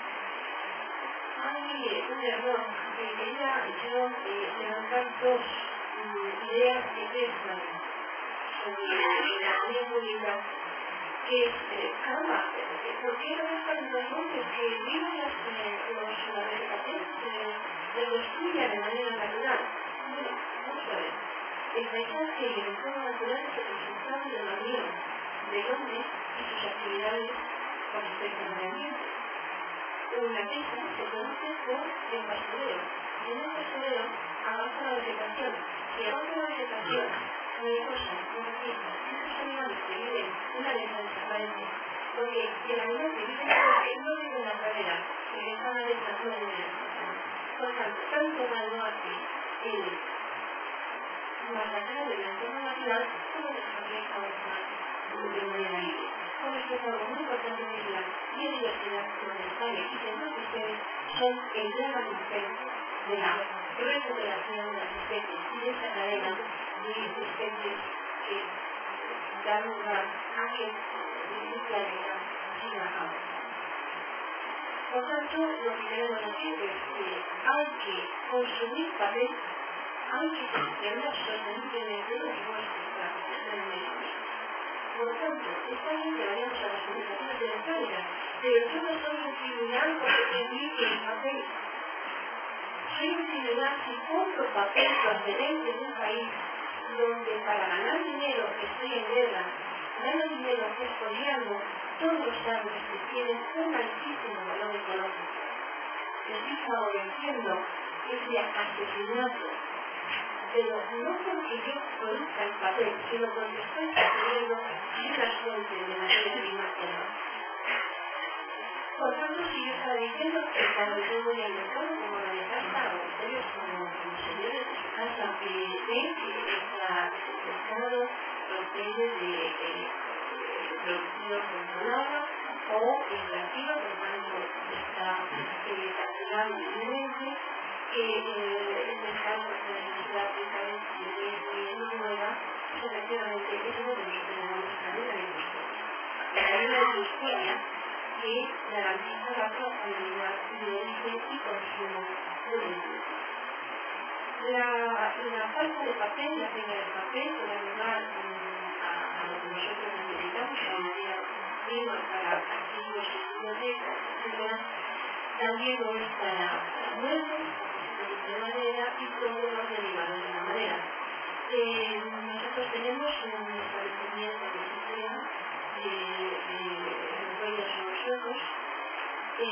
Hay un error que quería yo levantar dos ideas que pesan sobre la opinión pública, que es, caramba, ¿por qué no están los bosques que viven la vegetación se destruye de manera natural? Bueno, vamos a ver. El paisaje y el entorno natural es el resultado de la unión del hombre y sus actividades con respecto al medio ambiente. Una pista se conoce por el pastoreo. Y en el pastoreo avanza la vegetación. Si avanza la vegetación, cosas, conquistas, esos animales que viven una alerta desaparece. Porque el animal que vive en el bosque no vive en la pradera, porque está una alerta no de vegetación. Por tanto, tanto mal no hace el masacrar el entorno natural como desarrollar causas de manera libre. Con respecto a algo muy importante que es la biodiversidad monetaria y que no ustedes son el gran almacén de la recuperación de las especies y de esta cadena de especies que dan lugar a que el planeta siga avanzando. Por tanto, lo que queremos decir es que hay que consumir papel, hay que gestionar sosteniblemente los impuestos para proteger el medio ambiente. Por tanto, está bien que vayamos a las comunicaciones electrónicas, pero yo no soy un tribunal porque te envíe el papel. Soy un tribunal si compro papel procedente de un país donde para ganar dinero estoy en guerra, gano dinero expoliando todos los árboles que tienen un altísimo valor económico. Estoy favoreciendo ese asesinato, pero no porque yo produzca el papel, sino porque estoy construyendo una fuente de materia prima que no. Por tanto, si yo estaba diciendo que cuando yo voy al mercado, como la de casa, o ustedes como señores de su casa, ven que el pescado procede de producción controlada o inflativa, por lo tanto está capturado libremente, que el pescado de necesidad es muy nueva, efectivamente es uno de los fenómenos también de la industria. Hay una industria que garantiza la trazabilidad de origen y consumo de alimentos. La falta de papel, la pena del papel, puede ayudar a lo que nosotros necesitamos, a la materia prima para archivos, bibliotecas, etc. También lo es para muebles, de madera y todos los derivados de la madera. Nosotros tenemos un establecimiento de sistema de huellas o suecos y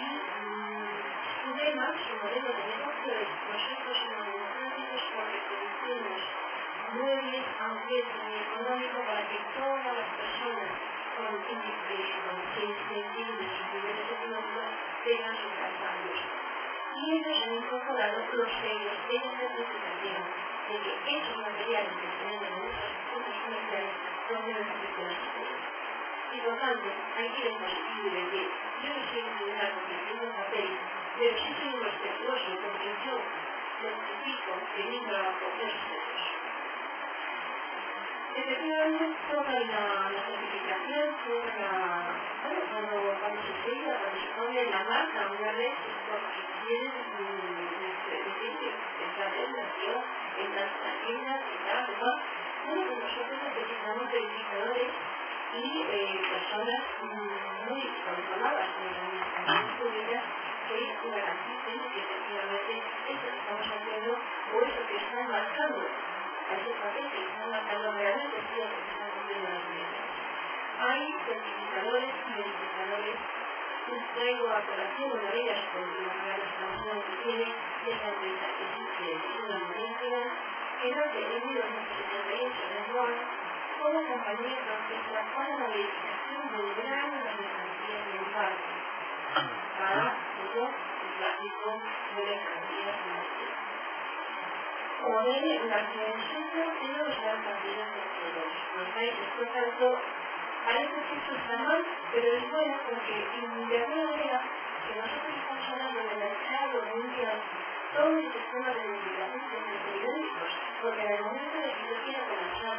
su lema, su modelo de negocio es: nosotros somos democráticos porque producimos muebles a un precio muy económico para que todas las personas con 6 centímetros superiores económicos tengan su casa a gusto. Y ellos han incorporado los sellos de la certificación de que esos materiales que se venden en nuestros puntos comerciales son de los artículos. Y por tanto, hay que posible que yo no soy un tribunal porque tengo papel, pero sí soy un respetuoso porque yo certifico que mi trabajo es respetuoso. Efectivamente, toda la certificación, cuando se escribe, cuando se pone la marca una vez, es porque quieren decir que esta vez nació en las tiendas y tal, bueno, pues nosotros necesitamos verificadores y personas muy controladas en las administraciones públicas que garanticen que efectivamente esto que estamos haciendo o eso que están marcando, a ese papel que están marcando realmente es lo que están cumpliendo las medidas. Hay certificadores y verificadores. Traigo a colación una de ellas con la gran expansión que tiene esta empresa que es una multinacional que nace en 1978 en Roa como compañía francesa para la verificación del grano de las mercancías de embarque para todo el tráfico de mercancías financieras. Como ven, nació en Suecia, pero los gran partidos de todos los países. Por tanto, parece que esto está mal, pero es bueno porque de alguna manera, si nosotros estamos hablando del mercado mundial, todo el sistema de verificación es idénticos, porque en el momento de que yo quiero comenzar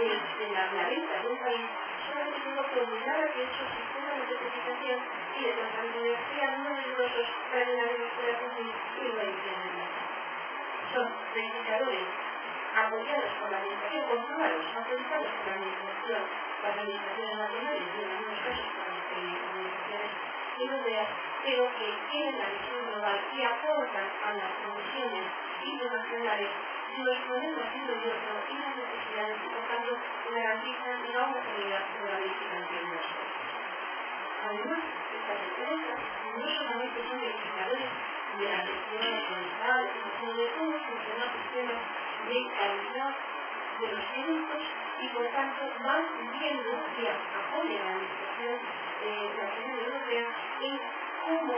la venta de un país, solamente tengo que obligar a que esos sistemas de certificación y de trazabilidad sean muy rigurosos para que la ley pueda cumplir y lo entiendan bien. Son verificadores apoyados por la administración, controlados, autorizados por la administración, las administraciones nacionales y en algunos casos por las administraciones europeas, pero que tienen la visión global y aportan a las condiciones internacionales los problemas del gobierno y las necesidades y por tanto garantizan la oportunidad de la verificación de las cosas. Además, estas empresas no solamente son verificadores de la gestión ambiental, sino de cómo funcionan sistemas de calidad de los productos y por tanto van viendo y apoyan a la administración nacional europea en cómo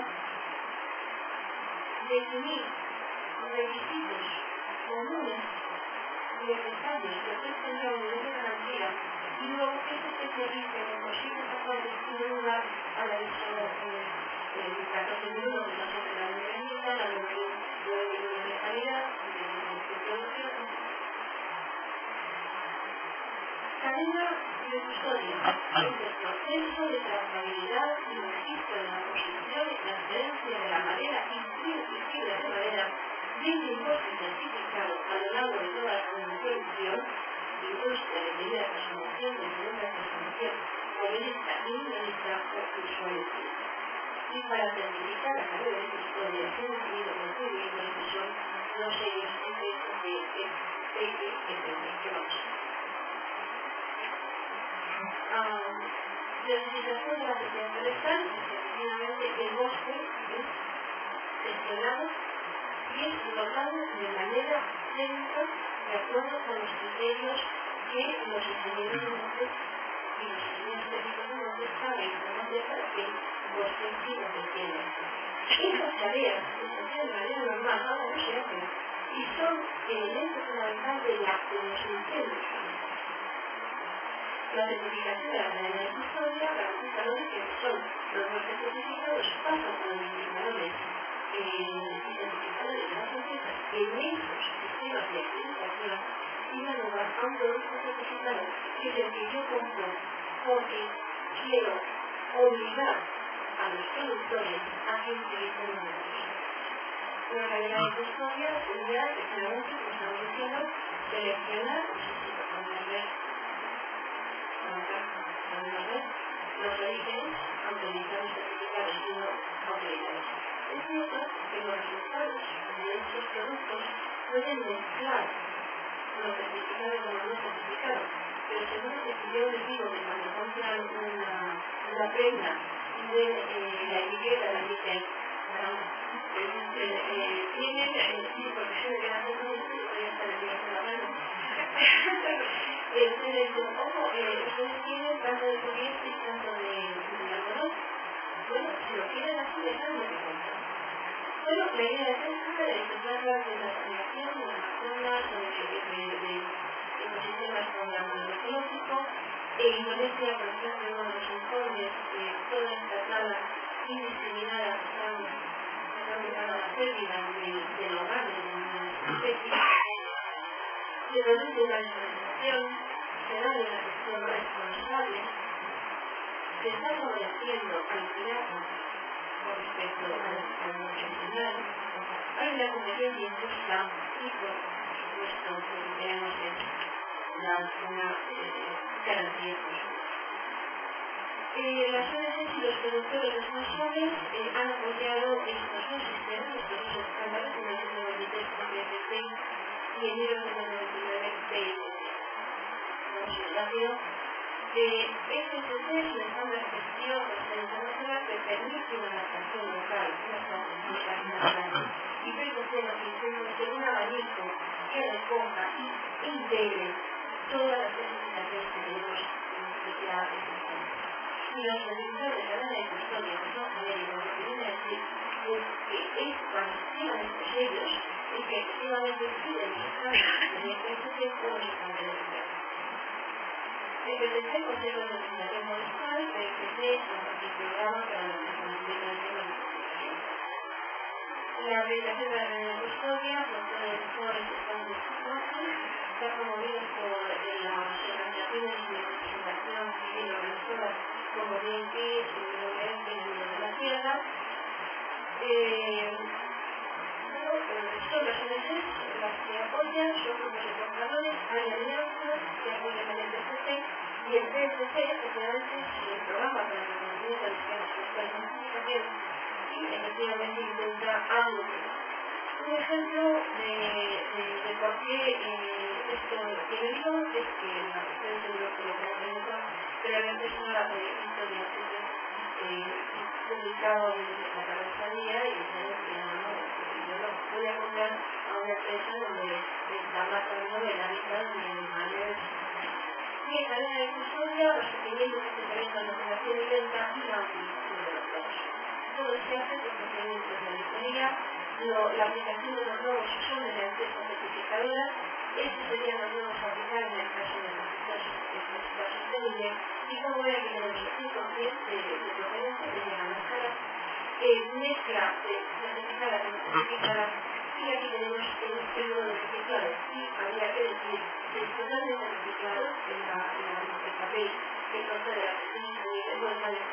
definir requisitos comunes necesarios que ofrezcan ya un nivel de garantía y luego que se especialicen en posibles acuerdos y den lugar a la visión 14.1 de la Sociedad de Ambiental, la 9.9 de calidad, de producción. cadena de custodia es el proceso de trazabilidad y registro de la posesión y transferencia de la madera y fibra de madera de un importe certificado a lo largo de toda la producción, industria de medida de transformación, de segunda transformación, mayorista y minorista por usuarios. Y para certificar la cadena de custodia se han definido procedimientos que son los sellos que vamos a ver. Certificación de la propiedad forestal, efectivamente el bosque es gestionado y es dotado de manera técnica de acuerdo con los criterios que los ingenieros de montes y los ingenieros técnicos de montes saben cómo hacer para que el bosque en sí lo requiere. Estas tareas se hacen de manera normal, ahora no se hacen, y son elementos fundamentales de los incendios. La certificación de la cadena de custodia, los indicadores que son los bosques certificados pasan por los indicadores y certificadores de las empresas que en esos sistemas de acreditación y dan lugar a un producto certificado que es el que yo compro porque quiero obligar a los productores a que utilicen un recurso. La cadena de custodia sería, efectivamente, como estamos diciendo, seleccionar, no sé si lo podemos ver, los orígenes autorizados, certificados y no autorizados. Es cierto que los resultados de estos productos pueden mezclar los certificados con los no certificados, pero seguro que si yo les digo que cuando compran una prenda de la etiqueta le dicen tienen, sí, porque se me queda haciendo un estudio, ya está el día con la mano. Ustedes tienen tanto de poliéster y tanto de algodón. Bueno, si lo quieren así, ya saben lo que compran. Bueno, la idea es esta, de empezar de la aplicación de las zonas de ecosistemas con el modelo ecológico. Indonesia, por ejemplo, uno de los informes de toda esta tala indiscriminada que están obligando a la pérdida del hogar de una especie, se produce la deforestación, se da de la gestión responsable, se está favoreciendo al pirata con respecto a la gestión profesional, hay una competencia injusta y por supuesto que tenemos que dar una garantía justa. Las ONG y los productores responsables han apoyado estos dos sistemas, estos dos estándares, en el 1993 y en 1999 vamos a ir rápido. SSC es un estándar de gestión internacional que permite una adaptación local, una estrategia nacional, y PPC lo que hicimos es un abanico que recoja y integre todas las especificaciones que tenemos especiales. Y los certificados de cadena de custodia, que son genéricos, lo que viene a decir que es cuando se activan estos sellos y que efectivamente piden los estándares de PPC todos los estándares de el PPC conserva la legislación forestal, PPC es el programa para la transformación de la investigación. La habilitación de la cadena de custodia, por todo el Forest Standard Council, está promovido por las organizaciones de representación civil organizadas como Greenpeace, Greenpeace y Amigos de la Tierra. Son las ONGs las que apoyan, son grupos de compradores, hay alianzas que apoyan al PPC y el PSC, efectivamente, es el programa para el reconocimiento de las cadenas forestales de certificación y efectivamente intenta aglutinar. Un ejemplo de por qué esto tiene vivo es que la cuestión de lo que lo comentaba, pero la empresa la proyecto de publicado en la carrocería y decían que no, yo no voy a comprar a una empresa donde está matando en hábitat ni animales. Y en cadena de custodia, los requerimientos que se realizan la operación y venta y la utilización de los datos. Todo se hace por procedimientos de auditoría, la aplicación de los nuevos son de la empresa certificadora, estos serían los nuevos a aplicar en el caso de la certificación sostenible, y como era que tenemos el 5% de procedencia que llega a la escala, mezcla certificada con certificada, Y aquí tenemos el número de reciclados. Y habría que decir que el total de reciclados en el papel que consta de las sesiones de bolsa de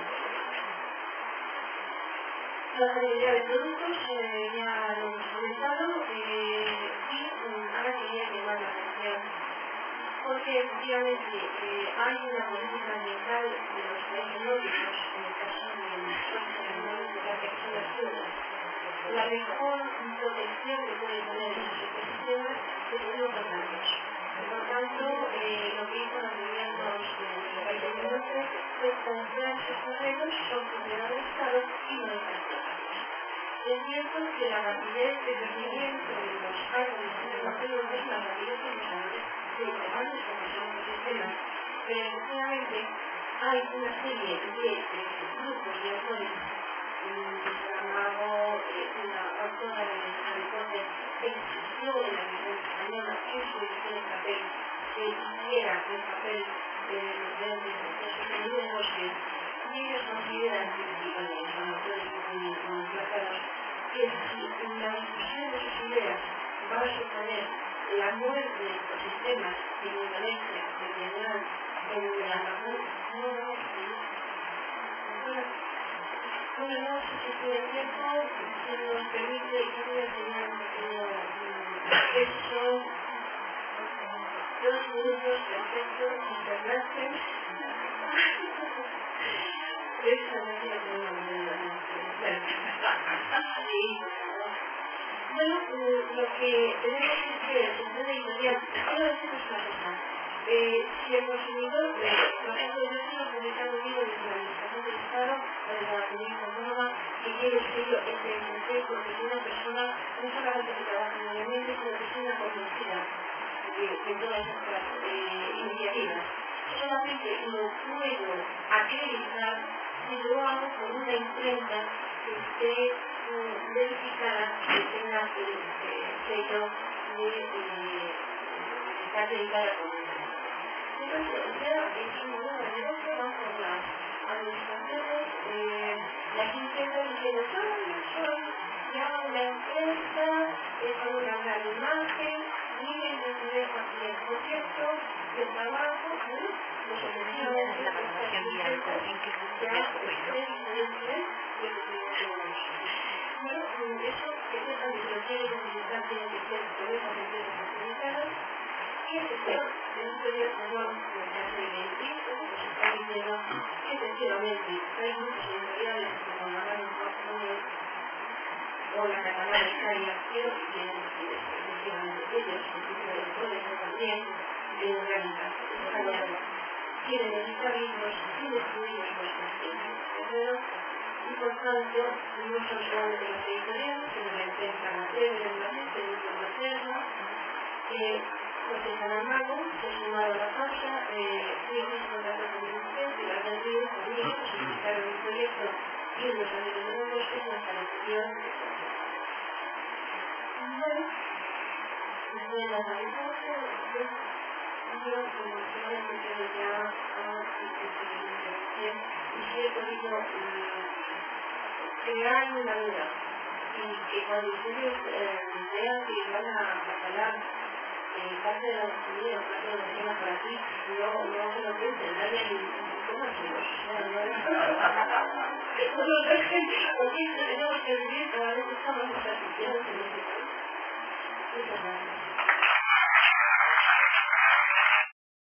la calidad de productos ya lo hemos comentado y ahora quería llamar la atención porque efectivamente hay una política ambiental de los países nórdicos en el caso de los animales de la persona sola. La mejor protección que puede tener en los ecosistemas es el contaminante. Por tanto, lo que hizo los gobiernos de los países del norte fue confiar sus terrenos, son propiedad del Estado y no hay castigados. Es cierto que la rapidez de crecimiento de los árboles en el papel es la rapidez de los árboles de grandes como son los sistemas, pero efectivamente hay una serie de grupos de autores, Saramago, una autora de Harry que existió en la versión española en su edición de papel, que hiciera el papel de los bosques, y ellos consideran científicamente, son autores muy placados, que si la discusión de sus ideas va a suponer la muerte de ecosistemas en Indonesia, en Vietnam, en Myanmar, no lo es. Bueno, no sé si tiene tiempo, si nos permite, yo voy a enseñar un pequeño texto, 2 minutos, perfecto, muchas gracias. Esta vez ya tengo una manera de bueno, lo que tenemos es que el sector editorial, quiero deciros una cosa, si el consumidor, por ejemplo, yo estoy publicando un libro desde la Administración del Estado, desde la Comunidad Autónoma, que quiere escribirlo entre porque es una persona no solamente que trabaja en el ambiente, sino que es una convencida de todas estas iniciativas. Solamente lo puedo acreditar si lo hago con una imprenta que esté verificada, que tenga el sello de está acreditada por el Estado. Entonces, ya es un modelo de negocio, van por las administraciones, las imprentas diciendo, yo soy ya una empresa, con una gran imagen, miren, yo te dejo aquí el proyecto, el trabajo, pues efectivamente la valoración vía el coaching que ya bueno, eso es una bibliografía de utilizar tiene que ser por esas empresas autorizadas y el sector de un periodo común de hace 20 pues está diciendo que efectivamente hay muchas editoriales como la Mano o la Catalana Italia que tienen efectivamente ellos, el tipo de autores también, tienen gran impacto. Quieren editar libros sin excluir los contenidos, y por tanto no son solamente los editoriales, sino la imprenta Mateo de Madrid, el libro Materno, José Saramago se ha sumado a la causa, Luis contrató con el ministerio, y la atendido conmigo, se presentaron un proyecto y unos amigos de los bosques en la instalación de bueno, después de la realización, yo solamente ya y si he podido crear una duda y que cuando ustedes vean que van a catalar parte de la comunidad, parte de los temas por aquí, no se lo piensen, nadie ni conocidos. No lo dejen, porque tenemos que vivir cada vez estamos en las situaciones en este país. Muchas gracias.